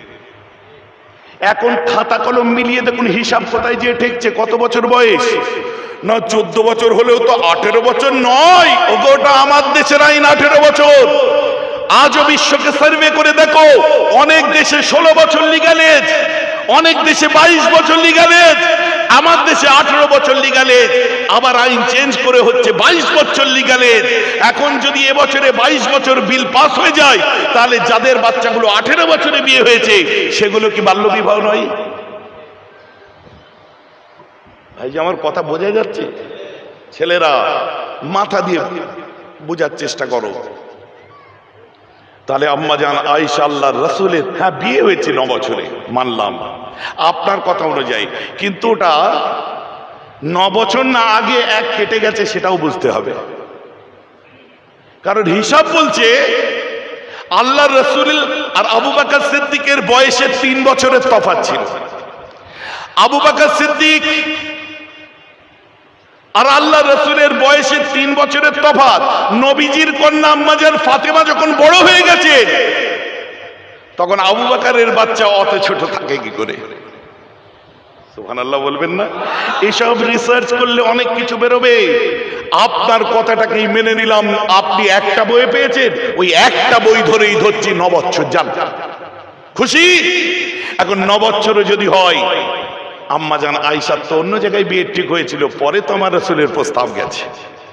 এখন খাতা কলম মিলিয়ে দেখুন হিসাব কোথায় যে ঠেকছে। কত বছর বয়স? না চোদ্দ বছর হলেও তো আঠেরো বছর নয়, ওটা আমার দেশের আইন আঠেরো বছর। আজও বিশ্বকে সার্ভে করে দেখো, অনেক দেশে ষোলো বছর লিগ্যাল এজ, অনেক দেশে বাইশ বছর লিগ্যাল এজ, আমার দেশে আঠেরো বছর লিগ্যাল এজ। আবার আইন চেঞ্জ করে হচ্ছে বাইশ বছর লিগ্যাল এজ। এখন যদি এবছরে বাইশ বছর বিল পাস হয়ে যায়, তাহলে যাদের বাচ্চাগুলো আঠেরো বছরে বিয়ে হয়েছে সেগুলো কি বাল্য বিবাহ নয়? ভাই যে আমার কথা বোঝা যাচ্ছে? ছেলেরা মাথা দিয়ে বোঝার চেষ্টা করো। তাহলে আম্মা জান আয়েশা আল্লাহর রাসূলের, হ্যাঁ বিয়ে হয়েছে ন বছরে, মানলাম আপনার কথা অনুযায়ী, কিন্তু ওটা ন বছর না আগে এক কেটে গেছে সেটাও বুঝতে হবে। কারণ হিসাব বলছে আল্লাহর রাসূল আর আবু বকর সিদ্দিকের বয়সে তিন বছরের তফাৎ ছিল। আবু বকর সিদ্দিক আর আল্লাহ রাসূলের বয়সে তিন বছরের তফাৎ। নবীজির কন্যা আম্মা জান ফাতেমা যখন বড় হয়ে গেছে, তখন আবু বকরের বাচ্চা অত ছোট থাকে কি করে? সুবহানাল্লাহ বলবেন না? এসব রিসার্চ করলে অনেক কিছু বেরোবে। আপনার কথাটাকেই মেনে নিলাম, আপনি একটা বই পেয়েছেন, ওই একটা বই ধরেই ধরছি ন বছর। যান, খুশি? এখন ন বছরও যদি হয়, আম্মা জান আয়েশার তো অন্য জায়গায় বিয়ে ঠিক হয়েছিল, পরে তো আমার রাসূলের প্রস্তাব গেছে।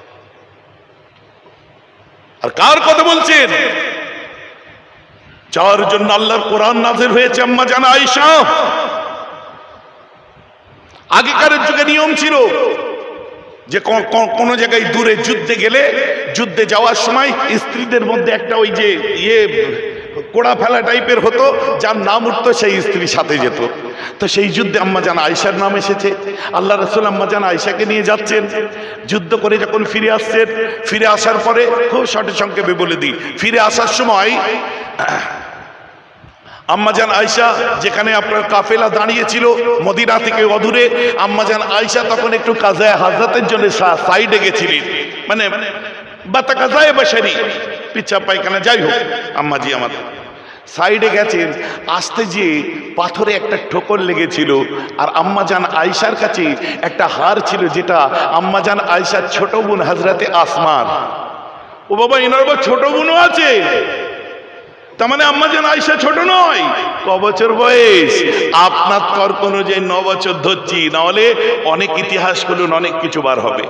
আর কার কথা বলছেন? যার জন্য আল্লাহর কোরআন নাযিল হয়েছে, আম্মা জান আয়েশা। আগেকার যুগে নিয়ম ছিল যে কোন জায়গায় দূরে যুদ্ধে গেলে, যুদ্ধে যাওয়ার সময় স্ত্রীদের মধ্যে একটা ওই যে ইয়ে কোড়া ফেলা টাইপের হতো, যার নাম উঠতো সেই স্ত্রী সাথে যেত। তো সেই যুদ্ধে আম্মা জান আয়েশার নাম এসেছে। আল্লাহ রাসূল আম্মা জান আয়েশাকে নিয়ে যাচ্ছেন, যুদ্ধ করে যখন ফিরে আসছেন, ফিরে আসার পরে খুব শর্ট সংক্ষেপে বলে দিই, ফিরে আসার সময় আম্মা জান আয়েশা যেখানে আপনার কাফেলা দাঁড়িয়েছিল মদিনা থেকে অদূরে, আম্মা জান আয়েশা তখন একটু কাজায়ে হাজরাতের জন্য সাইডে গেছিলেন, মানে বাতা কাজায়ে বাশারি, পিচ্ছা পায়খানা যাই হোক, আম্মাজি আমার সাইডে গেছেন, আসতে গিয়ে পাথরে একটা ঠোকর লেগেছিল। আর আম্মাজান আয়েশার কাছে একটা হার ছিল, যেটা আম্মাজান আয়েশার ছোট বোন হযরতে আসমার। ও বাবা, এনার আবার ছোট বোনও আছে, তার মানে আম্মাজান আয়েশা ছোট নয়। ক বছর বয়স? আপনার তর্ক অনুযায়ী ন বছর ধরছি, নাহলে অনেক ইতিহাস করুন, অনেক কিছু বার হবে।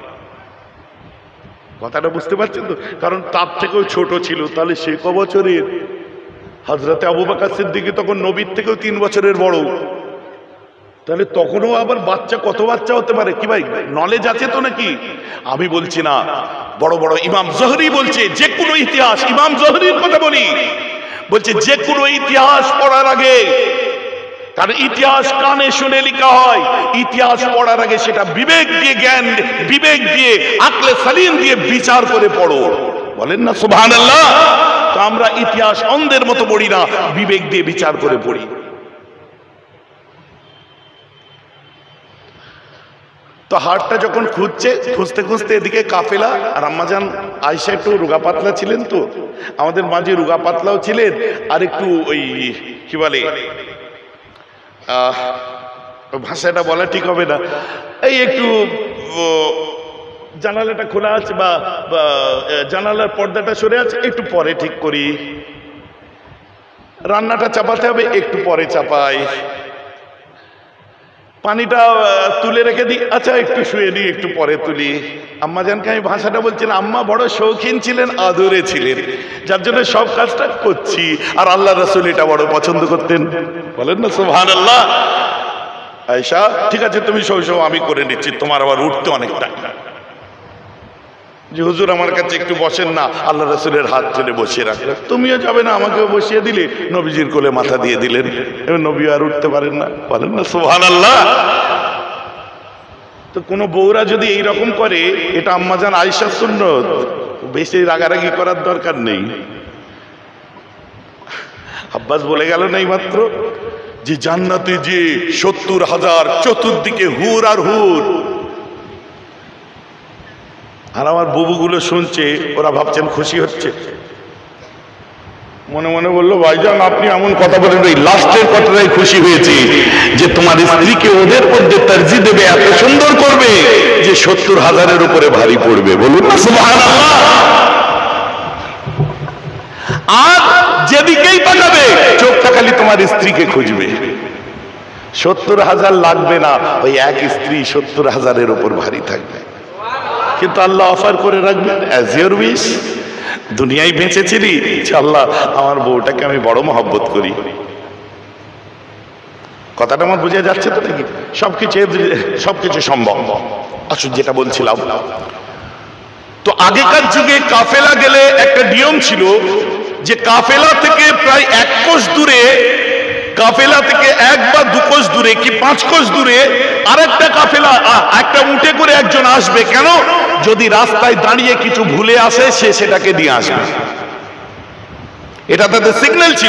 কথাটা বুঝতে পারছেন তো? কারণ তার থেকেও ছোট ছিল, তাহলে সে ক বছরের? হযরতে আবু বকর সিদ্দিক তখন নবীর থেকেও তিন বছরের বড়, তাহলে তখনও আবার বাচ্চা, কত বাচ্চা হতে পারে? কি ভাই, নলেজ আছে তো নাকি? আমি বলছি না, বড় বড় ইমাম জহরি বলছে, যে কোনো ইতিহাস, ইমাম জহরির কথা বলি, বলছে যে কোনো ইতিহাস পড়ার আগে, কারণ ইতিহাস কানে শুনে লেখা হয়, ইতিহাস পড়ার আগে সেটা বিবেক দিয়ে, জ্ঞান বিবেক দিয়ে, আকলে সালিম দিয়ে বিচার করে পড়ো। বলেন না সুবহানাল্লাহ? তো আমরা ইতিহাস অন্ধের মতো পড়ি না, বিবেক দিয়ে বিচার করে পড়ি। তো হাটটা যখন খুঁজছে, খুঁজতে খুঁজতে এদিকে কাফেলা, আর আম্মাজান আয়েশা একটু রোগা পাতলা ছিলেন, তো আমাদের মাঝে রোগা পাতলাও ছিলেন, আর একটু ওই কি বলে, আহ ভাষাটা বলা ঠিক হবে না, এই একটু জানালাটা খোলা আছে বা জানালার পর্দাটা সরে আছে, একটু পরে ঠিক করি, রান্নাটা চাপাতে হবে একটু পরে চাপাই, পানিটা তুলে রেখে দিই, আচ্ছা একটু শুয়ে দিই, একটু পরে তুলি। আম্মাজানকে আমি ভাষাটা বলছি না, আম্মা বড় শৌখিন ছিলেন, আদরে ছিলেন, যার জন্য সব কাজটা করছি। আর আল্লাহ রাসূল এটা বড় পছন্দ করতেন। বলেন না সুবহানাল্লাহ? আয়েশা, ঠিক আছে তুমি শো শো, আমি করে নিচ্ছি, তোমার আবার উঠতে অনেক টাইম। যে হুজুর আমার কাছে একটু বসেন না, আল্লাহ রাসূলের হাত ধরে বসিয়ে রাখলেন, তুমিও যাবে না, আমাকেও বসিয়ে দিলে, নবীজির কোলে মাথা দিয়ে দিলেন, এবার নবী আর উঠতে পারেন না। বলেন না সুবহানাল্লাহ? তো কোন বউরা যদি এইরকম করে, এটা আম্মাজান আয়েশার সুন্নত, বেশি রাগারাগি করার দরকার নেই। আব্বাস বলে গেল না মাত্র যে জান্নাতে যে সত্তর হাজার চতুর্দিকে হুর আর হুর, আর আমার বুবুগুলো শুনছে, ওরা ভাবছেন খুশি হচ্ছে, মনে মনে বললো ভাইজান আপনি এমন কথা বলেন, ওই লাস্টের কথাটাই খুশি হয়েছে, যে তোমার স্ত্রীকে ওদের মধ্যে তরজি দেবে, এত সুন্দর করবে যে সত্তর হাজারের উপরে ভারী পড়বে। বলুন না সুবহানাল্লাহ? আর যেদিকেই তাকাবে চোখটা খালি তোমার স্ত্রীকে খুঁজবে। সত্তর হাজার লাগবে না, ওই এক স্ত্রী সত্তর হাজারের উপর ভারী থাকবে, কিন্তু আল্লাহ অফার করে রাখবেন অ্যাজ ইউর উইশ। দুনিয়ায় বেঁচেছিলি, আল্লাহ আমার বউটাকে আমি বড় মহব্বত করি। কথাটা আমার বোঝা যাচ্ছে তো নাকি? সবকিছু সবকিছু সম্ভব। আসুন যেটা বলছিলাম, তো আগেকার যুগে কাফেলা গেলে একটা নিয়ম ছিল, যে কাফেলা থেকে প্রায় এক কোষ দূরে, কাফেলা থেকে এক বা দু কোষ দূরে কি পাঁচ কোষ দূরে আরেকটা কাফেলা, একটা উঠে করে একজন আসবে। কেন? যদি রাস্তায় দাঁড়িয়ে কিছু ভুলে আসে, সে সেটাকে দিয়ে আসবে। এটা তাদের সিগন্যাল ছিল।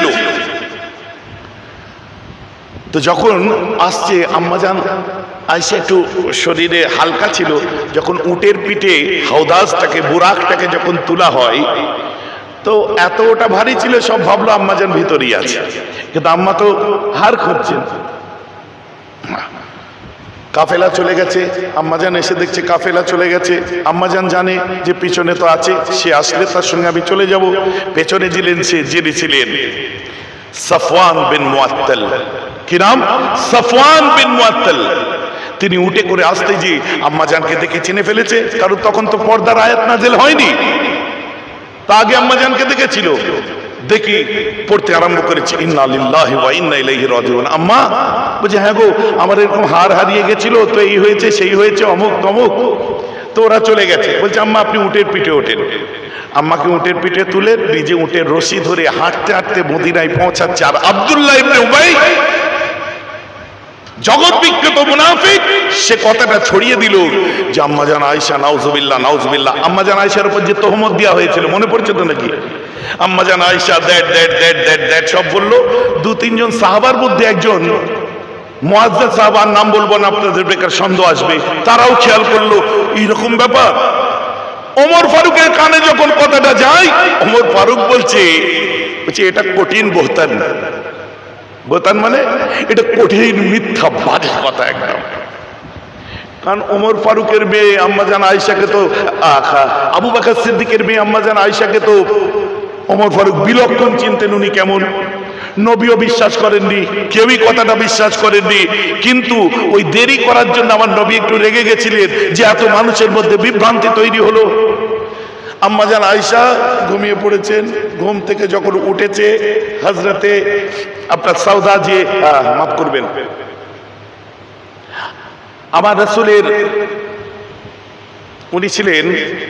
তো যখন আসছে, আম্মাজান আয়েশা একটু শরীরে হালকা ছিল, যখন উটের পিঠে হাউদাজটাকে, বুরাকটাকে যখন তোলা হয়, তো এত ওটা ভারী ছিল, সব ভাবলো আম্মাজান ভিতরেই আছে, কিন্তু আম্মা তো হার খুঁজছেন। কাফেলা চলে গেছে, আম্মাজান এসে দেখছে কাফেলা চলে গেছে। আম্মাজান জানে যে পিছনে তো আছে, সে আসলে তার সঙ্গে আমি চলে যাব। পেছনে ছিলেন সে, যিনি ছিলেন সাফওয়ান বিন মুআত্তাল। কি নাম? সাফওয়ান বিন মুআত্তাল। তিনি উঠে করে আসতে যে আম্মাজানকে দেখে চিনে ফেলেছে, কারণ তখন তো পর্দার আয়াত নাযিল হয়নি, তা আগে আম্মাজানকে দেখেছিল। দেখি পড়তে আরম্ভ করেছে ইন্না লিল্লাহি ওয়া ইন্না ইলাইহি রাজিউন। আম্মা বলছে, হ্যাঁ গো, আমার এরকম হার হারিয়ে গেছিল, তো এই হয়েছে সেই হয়েছে, অমুক তমুক। তো ওরা চলে গেছে। বলছে আম্মা আপনি উটের পিঠে ওঠেন। আম্মাকে উটের পিঠে তুলে নিজে উটের রশি ধরে হাঁটতে হাঁটতে মদিনায় পৌঁছাচ্ছে। আর আব্দুল্লাহ ইবনে উবাই, জগৎ বিখ্যাত মুনাফিক, সে কথাটা ছড়িয়ে দিল যে আম্মাজান আয়েশা, নাউজুবিল্লাহ নাউজুবিল্লাহ। আম্মাজান আয়েশার উপর যে তহমত দেওয়া হয়েছিল, মনে পড়ছে তো নাকি? আম্মাজান Ayesha that that that that that সব বললো। দু তিনজন সাহাবার মধ্যে একজন মুআজ্জাজ সাহাবার, নাম বলবো না, আপনাদের বেকার সন্দেহ আসবে, তারাও খেয়াল করলো এইরকম ব্যাপার। ওমর ফারুকের কানে যখন কথাটা যায়, ওমর ফারুক বলছে বলছে এটা কঠিন বহতান। বহতান মানে এটা কঠিন মিথ্যা বাজে কথা একদম। কারণ ওমর ফারুকের মেয়ে আম্মাজান আয়েশাকে তো, আবু বকর সিদ্দিকের মেয়ে আম্মাজান আয়েশাকে তো ওমর ফারুক বিলক্ষণ চিনতেন। উনি কেমন, নবীও বিশ্বাস করেননি, কেউই কথাটা বিশ্বাস করেননি, কিন্তু ওই দেরি করার জন্য আমার নবী একটু রেগে গেছিলেন যে এত মানুষের মধ্যে বিভ্রান্তি তৈরি হলো। আম্মাজান আয়েশা ঘুমিয়ে পড়েছেন। ঘুম থেকে যখন উঠেছে হযরতে আপনার সাউদা যে, মাফ করবেন, আমার রাসূলের উনি ছিলেন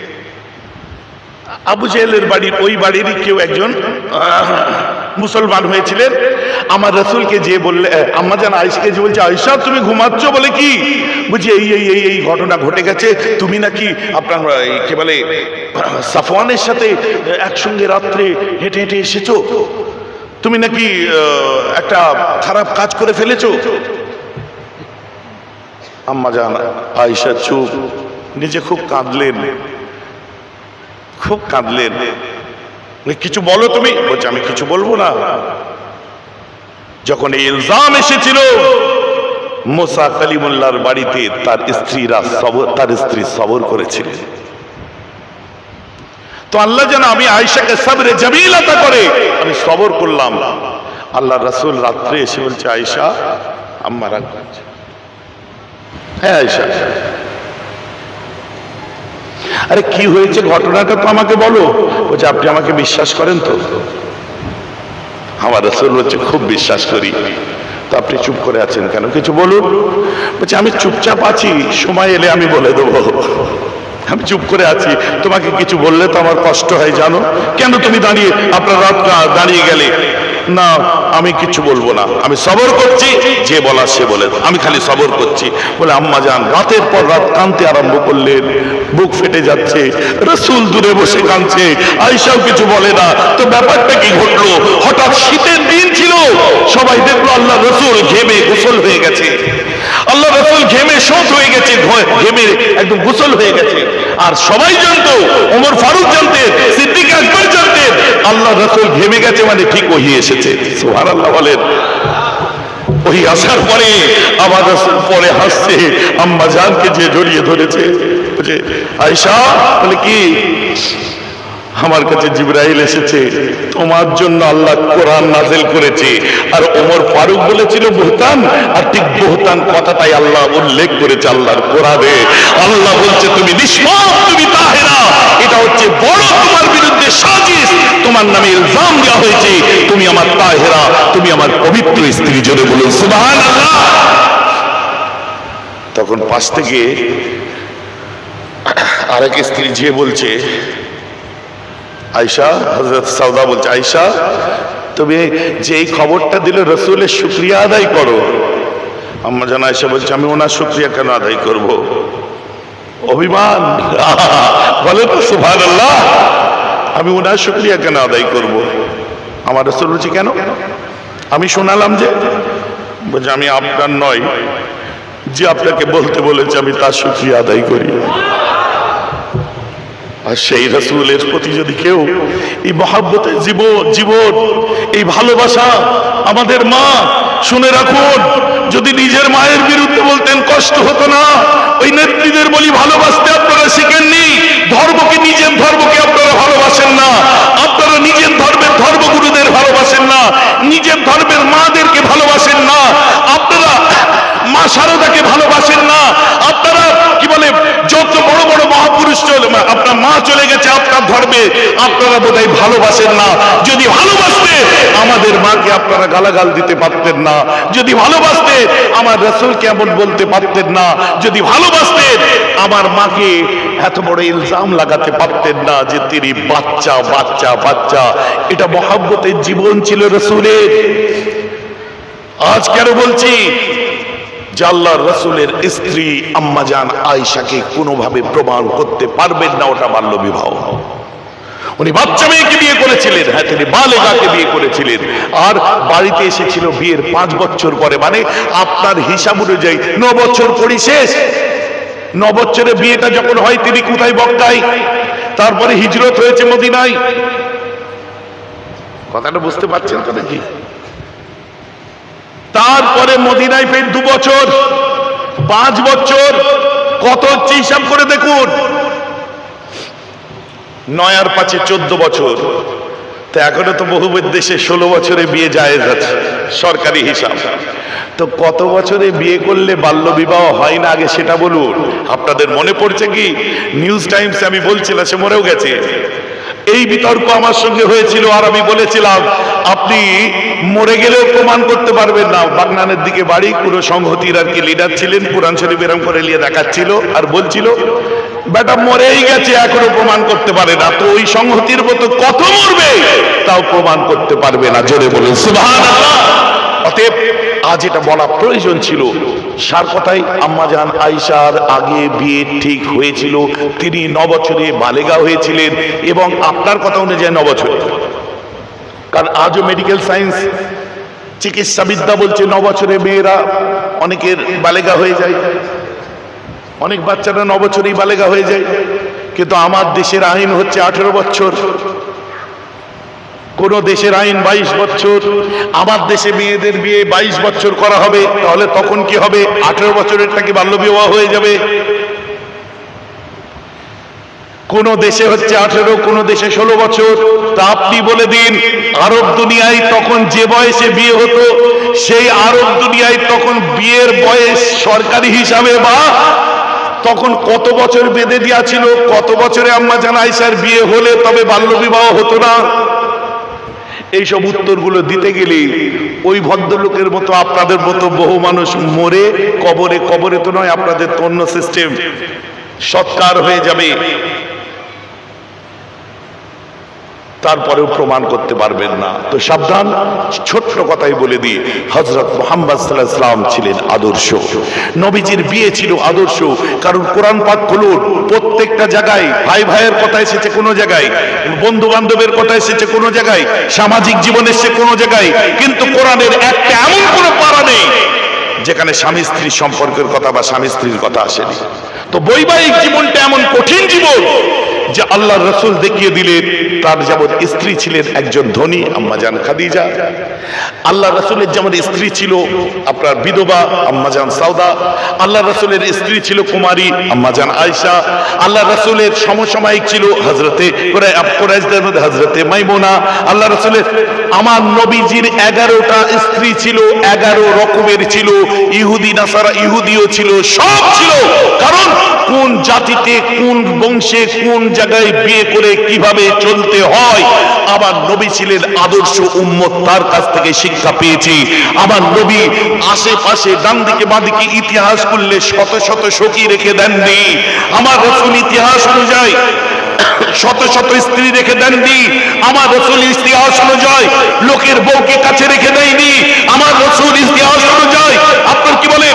আবু জেহেলের বাড়ির, ওই বাড়িরই কেউ একজন মুসলমান হয়েছিলেন। আমার রাসূলকে যে বললে, আম্মাজান আয়েশাকে যে বলছে আয়েশা তুমি ঘুমাচ্ছ, বলে কি, বুঝি এই এই এই এই ঘটনা ঘটে গেছে, তুমি নাকি আপনার কে বলে সাফওয়ানের সাথে একসঙ্গে রাত্রে হেঁটে হেঁটে এসেছো, তুমি নাকি একটা খারাপ কাজ করে ফেলেছো। আম্মাজান আয়েশা চুপ, নিজে খুব কাঁদলেন, খুব কাঁদলেন। কিছু বলো তুমি, বলছে আমি কিছু বলবো না। যখন এই ইলজাম এসেছিল মুসা কালিমুল্লাহর বাড়িতে, তার স্ত্রীরা সবর, তার স্ত্রী সবর করেছিলেন। তো আল্লাহ যেন আমি আয়েশাকে সবরে জামিল আতা করে, আমি সবর করলাম। আল্লাহ রাসূল রাত্রে এসে বলছে আয়েশা আম্মা রাগ করছে। হ্যাঁ আয়েশা, আরে কি হয়েছে ঘটনাটা তো আমাকে বলো। বলছে আপনি আমাকে বিশ্বাস করেন তো। আমার রাসূল বলছে খুব বিশ্বাস করি। তো আপনি চুপ করে আছেন কেন, কিছু বলুন। বলছে আমি চুপচাপ আছি, সময় এলে আমি বলে দেবো। আমি চুপ করে আছি, তোমাকে কিছু বললে তো আমার কষ্ট হয় জানো। কেন তুমি দাঁড়িয়ে আপনার রাত দাঁড়িয়ে গেলে। না আমি কিছু বলবো না, আমি সবর করছি, যে বলা সে বলে, আমি খালি সবর করছি। বলে আম্মা জান রাতের পর রাত কাঁদতে আরম্ভ করলেন, বুক ফেটে যাচ্ছে, রাসূল দূরে বসে কাঁদছে, আয়েশাও কিছু বলে না। তো ব্যাপারটা কি ঘটলো, হঠাৎ শীতের দিন ছিল, সবাই দেখলো আল্লাহ রাসূল ঘেমে গোসল হয়ে গেছে, আল্লাহ রাসূল ঘেমে শোধ হয়ে গেছে, ঘেমে একদম গোসল হয়ে গেছে। আর সবাই জানতো, ওমর ফারুক জানতেন, সিদ্দিক আকবর জানতেন আল্লাহ রাসূল ঘেমে গেছে মানে ঠিক ওহী এসেছে। সুবহানাল্লাহ বলেন। ওহী আসার পরে আমার রাসূল পরে হাসছে, আম্মা জানকে যে জড়িয়ে ধরেছে, বলে আয়েশা, বলে কি, আমার কাছে জিবরাইল এসেছে, তোমার জন্য আল্লাহ কোরআন নাযিল করেছে। আর ওমর ফারুক বলেছিল বহতান, আর ঠিক বহতান কথাটাই আল্লাহ উল্লেখ করেছে আল্লাহর কোরআনে। আল্লাহ বলছে তুমি নিষ্পাপ, তুমি তাহেরা, এটা হচ্ছে বড় তোমার বিরুদ্ধে সাজিশ, তোমার নামে ইলজাম দেওয়া হয়েছে, তুমি আমার তাহেরা, তুমি আমার পবিত্র স্ত্রী। জোরে বলুন সুবহানাল্লাহ। তখন পাশ থেকে আরেক স্ত্রী যে বলছে আয়েশা, হযরত সাউদা বলছে আয়েশা তুমি যে এই খবরটা দিলে রাসূলের শুকরিয়া আদায় করো। আম্মা জান আয়েশা বলছে আমি ওনার শুকরিয়া কেন আদায় করব, অভিমান। বলে তো সুবহানাল্লাহ, আমি ওনার শুকরিয়া কেন আদায় করব। আমার রাসূল বলছে কেন, আমি শোনালাম যে, বলছে আমি আপনার নয়, যে আপনাকে বলতে বলেছে আমি তার শুকরিয়া আদায় করি। আর সেই রাসূলের প্রতি যদি কেউ এই মহব্বতের জীবন জীবন এই ভালোবাসা, আমাদের মা শুনে রাখুন, যদি নিজের মায়ের বিরুদ্ধে বলতেন কষ্ট হতো না। ওই নেত্রীদের বলি ভালোবাসতে আপনারা শিখেননি, ধর্মকে, নিজের ধর্মকে আপনারা ভালোবাসেন না, আপনারা নিজের ধর্মের ধর্মগুরুদের ভালোবাসেন না, নিজের ধর্মের মাদেরকে ভালোবাসেন না, আপনারা মা শারদাকে ভালোবাসেন না, আপনারা কি বলে যত বড় বড় মহাপুরুষ চলে, আপনার মা চলে গেছে আপনার ধর্মে, আপনারা বোধহয় ভালোবাসেন না। যদি ভালোবাসতে আমাদের মাকে আপনারা গালাগাল দিতে পারতেন না, যদি ভালোবাসতে আমার রাসূলকে এমন বলতে পারতেন না, যদি ভালোবাসতেন আমার মাকে এত বড় ইলজাম লাগাতে পারতেন না যে তিনি বাচ্চা বাচ্চা বাচ্চা। এটা মহব্বতের জীবন ছিল রাসূলের। আজ কেন বলছি যে আল্লাহর রাসূলের স্ত্রী আম্মাজান আয়েশাকে কোনোভাবে প্রমাণ করতে পারবেন না ওটা বাল্য বিবাহ। উনি বাচ্চা মেয়েকে বিয়ে করেছিলেন, হ্যাঁ তিনি বালেগাকে বিয়ে করেছিলেন। আর বাড়িতে এসেছিল বিয়ের পাঁচ বছর পরে, মানে আপনার হিসাব অনুযায়ী ন বছর পরই শেষ। ন বছরে বিয়েটা যখন হয় তিনি কোথায় বক্তায়, তারপরে হিজরত হয়েছে মদিনায়। কথাটা বুঝতে পারছেন তো নাকি? তারপরে মদিনায় ফের দু বছর, পাঁচ বছর, কত হচ্ছে হিসাব করে দেখুন। নয় আর পাঁচে চোদ্দ বছর। তো এখনো তো বহু দেশে ষোলো বছরে বিয়ে জায়েজ আছে সরকারি হিসাব। তো কত বছরে বিয়ে করলে বাল্য বিবাহ হয় না আগে সেটা বলুন। আপনাদের মনে পড়ছে কি? নিউজ টাইমস আমি বলছিলাম, সে মরেও গেছে। এই বিতর্ক আমার সঙ্গে হয়েছিল আর আমি বলেছিলাম আপনি মরে গেলেও প্রমাণ করতে পারবেন না। বাগনানের দিকে বাড়ি, পুরো সংহতির আর কি লিডার ছিলেন, কোরআন শরীফ এরম করে নিয়ে দেখাচ্ছিল আর বলছিল বেটা মরেই গেছে এখনো প্রমাণ করতে পারে না। তো ওই সংহতির মতো কত মরবে তাও প্রমাণ করতে পারবে না। জোরে বলুন সুবহানাল্লাহ। অতএব আজ এটা বলা প্রয়োজন ছিল। সার কথাই আম্মাজান আয়েশার আগে বিয়ে ঠিক হয়েছিল, তিনি ন বছরে বালেগা হয়েছিলেন এবং আপনার কথা অনুযায়ী ন বছরে, কারণ আজও মেডিকেল সায়েন্স চিকিৎসাবিদ্যা বলছে ন বছরে মেয়েরা অনেকের বালেগা হয়ে যায়, অনেক বাচ্চারা ন বছরেই বালেগা হয়ে যায়। কিন্তু আমার দেশের আইন হচ্ছে আঠেরো বছর, কোন দেশের আইন বাইশ বছর। আমার দেশে মেয়েদের বিয়ে বাইশ বছর করা হবে, তাহলে তখন কি হবে? আঠেরো বছরেরটা কি বাল্য বিবাহ হয়ে যাবে? কোন দেশে হচ্ছে আঠেরো, কোন দেশে ষোলো বছর। তা আপনি বলে দিন, আরব দুনিয়ায় তখন যে বয়সে বিয়ে হতো সেই আরব দুনিয়ায় তখন বিয়ের বয়স সরকারি হিসাবে বা তখন কত বছর বেঁধে দেওয়া ছিল? কত বছরে আম্মাজান আয়েশার বিয়ে হলে তবে বাল্য বিবাহ হতো না? এইসব উত্তরগুলো দিতে গেলে ওই ভদ্রলোকের মতো আপনাদের মতো বহু মানুষ মরে কবরে, কবরে তো নয়, আপনাদের তো অন্য সিস্টেম, সৎকার হয়ে যাবে, তারপরেও প্রমাণ করতে পারবেন না। তো সাবধান। ছোট্ট কথাই বলে দিই, হযরত মুহাম্মদ সাল্লাল্লাহু আলাইহি ওয়াসাল্লাম ছিলেন আদর্শ, নবীজির বিয়ে ছিল আদর্শ। কারণ কোরআন পাক খুলুন, প্রত্যেকটা জায়গায় ভাই ভাইয়ের কথা এসেছে কোনো জায়গায়, বন্ধু বান্ধবের কথা এসেছে কোনো জায়গায়, সামাজিক জীবন এসেছে কোনো জায়গায়, কিন্তু কোরআনের একটা এমন কোনো পারা নেই যেখানে স্বামী স্ত্রীর সম্পর্কের কথা বা স্বামী স্ত্রীর কথা আসেনি। তো বৈবাহিক জীবনটা এমন কঠিন জীবন যে আল্লাহর রাসূল দেখিয়ে দিলেন। তার যেমন স্ত্রী ছিলেন একজন ধনী আম্মাজান খাদিজা, আল্লাহ রাসূলের যেমন স্ত্রী ছিল আপনার বিধবা আম্মাজান সাউদা, আল্লাহ রাসূলের স্ত্রী ছিল কুমারী আম্মাজান আয়েশা, আল্লাহ রাসূলের সমসাময়িক ছিল হযরতে কুরাইশদের মধ্যে হযরতে মাইমুনা, আল্লাহ রাসূলের আমার নবীজির এগারোটা স্ত্রী ছিল, এগারো রকমের ছিল, ইহুদি নাসারা ইহুদিও ছিল, সব ছিল। কারণ কোন জাতিতে কোন বংশে কোন জায়গায় বিয়ে করে কিভাবে চলতে হয় আমার নবী ছিলেন আদর্শ উম্মত, তার কাছ থেকে শিক্ষা পেয়েছি। আমার নবী আশেপাশে ডান দিকে বাঁ দিকে ইতিহাস করলে শত শত সখী রেখে দেননি। আমার রাসূল ইতিহাস অনুযায়ী শত শত স্ত্রী রেখে দেননি। আমার রাসূল ইতিহাস অনুযায়ী লোকের বউকে কাছে রেখে দেয়নি। আমার রাসূল ইতিহাস অনুযায়ী আপনার কি বলে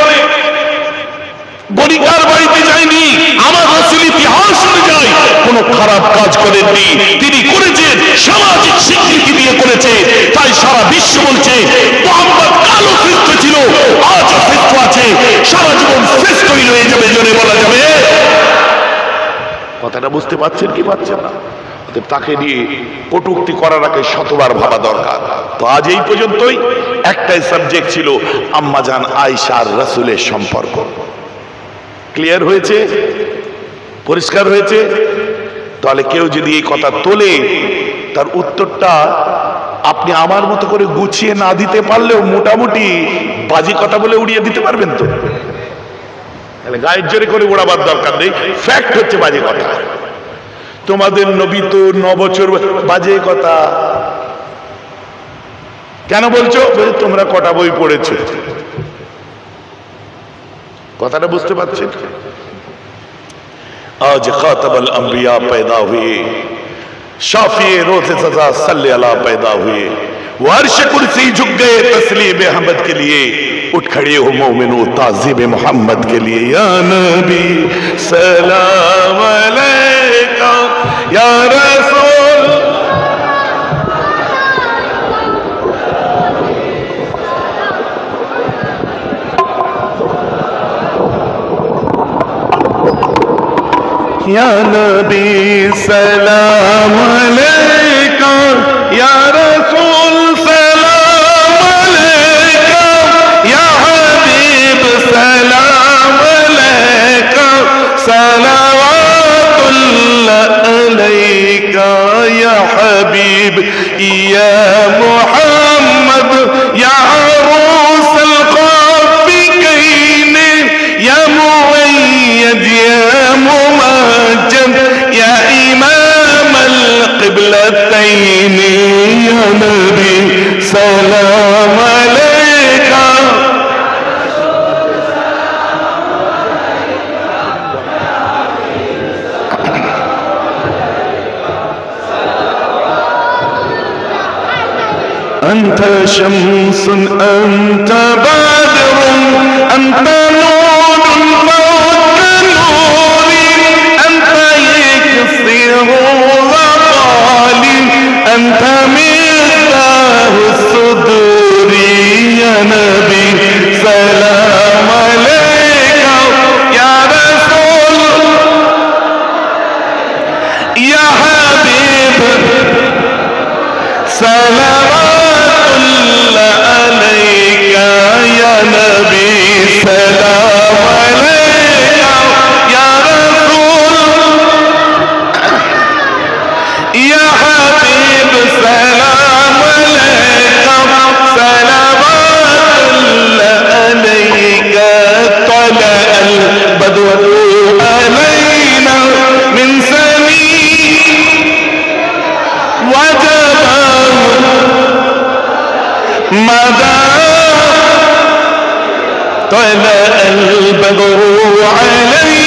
গরিকার বাড়িতে যায়নি। আমার রাসূল ইতিহাস অনুযায়ী কোন খারাপ কাজ করেননি, তিনি করেছেন সামাজিক স্বীকৃতি দিয়ে করেছে। তাই সারা বিশ্ব বলছে মুহাম্মদ কালো শ্রেষ্ঠ ছিল, আজও শ্রেষ্ঠ আছে, সারা জীবন শ্রেষ্ঠই রয়ে যাবে। জোরে বলা যাবে? কথাটা বুঝতে পারছেন কি পাচ্ছেন না? তাকে নিয়ে কটূক্তি করার আগে শতবার ভাবা দরকার। তো আজ এই পর্যন্তই। একটাই সাবজেক্ট ছিল আম্মাজান আয়েশা আর রাসূলের সম্পর্ক। ক্লিয়ার হয়েছে? পরিষ্কার হয়েছে? তাহলে কেউ যদি এই কথা তোলে তার উত্তরটা আপনি আমার মতো করে গুছিয়ে না দিতে পারলেও মোটামুটি বাজি কথা বলে উড়িয়ে দিতে পারবেন তো? তাহলে গায়ের জোরে করে উড়াবার দরকার নেই, ফ্যাক্ট হচ্ছে বাজে কথা। তোমাদের নবী তো ন বছর, বাজে কথা কেন বলছো? তোমরা কটা বই পড়েছো? কথাটা বুঝতে পারছেন? আজ খাতাবুল अंबिया पैदा हुए, शाफिए रोज़े सज़ा सल्ले अला पैदा हुए, वो अर्श कुर्सी झुक गए तस्लीम अहमद के लिए, उठ खड़े हो मोमिनो ताज़ीम मोहम्मद के लिए। या नबी सलाम अलैका या रसूल। या नबी सलाम अलैका, या रसूल सलाम अलैका, या हबीब सलाम अलैका, सलावतुल्लाह अलैका या हबीब या मुहम्मद या अरूसल क़ाफ़िकैन या मुअय्यद या मुमज्जद या इमामल क़िबलतैन, या नबी सलाम अलैका। अंत शम्सुन अंत बद्रुन अंत नूरुन फौक़ नूरी, अंत यक्सिरु ज़क़ाली, अंत मिफ्ताहु सुदूरी, या नबी सलाम अलैका, या रसूल या हबीब सलावतुल्लाह अलैका, या नबी सलाम अलैका, या रसूल या हबीब सलाम अलैका, सलावतुल्लाह अलैका। तलअल बद्रु अलैना मिन सनी वजब मदा, तलअल बद्रु अलैना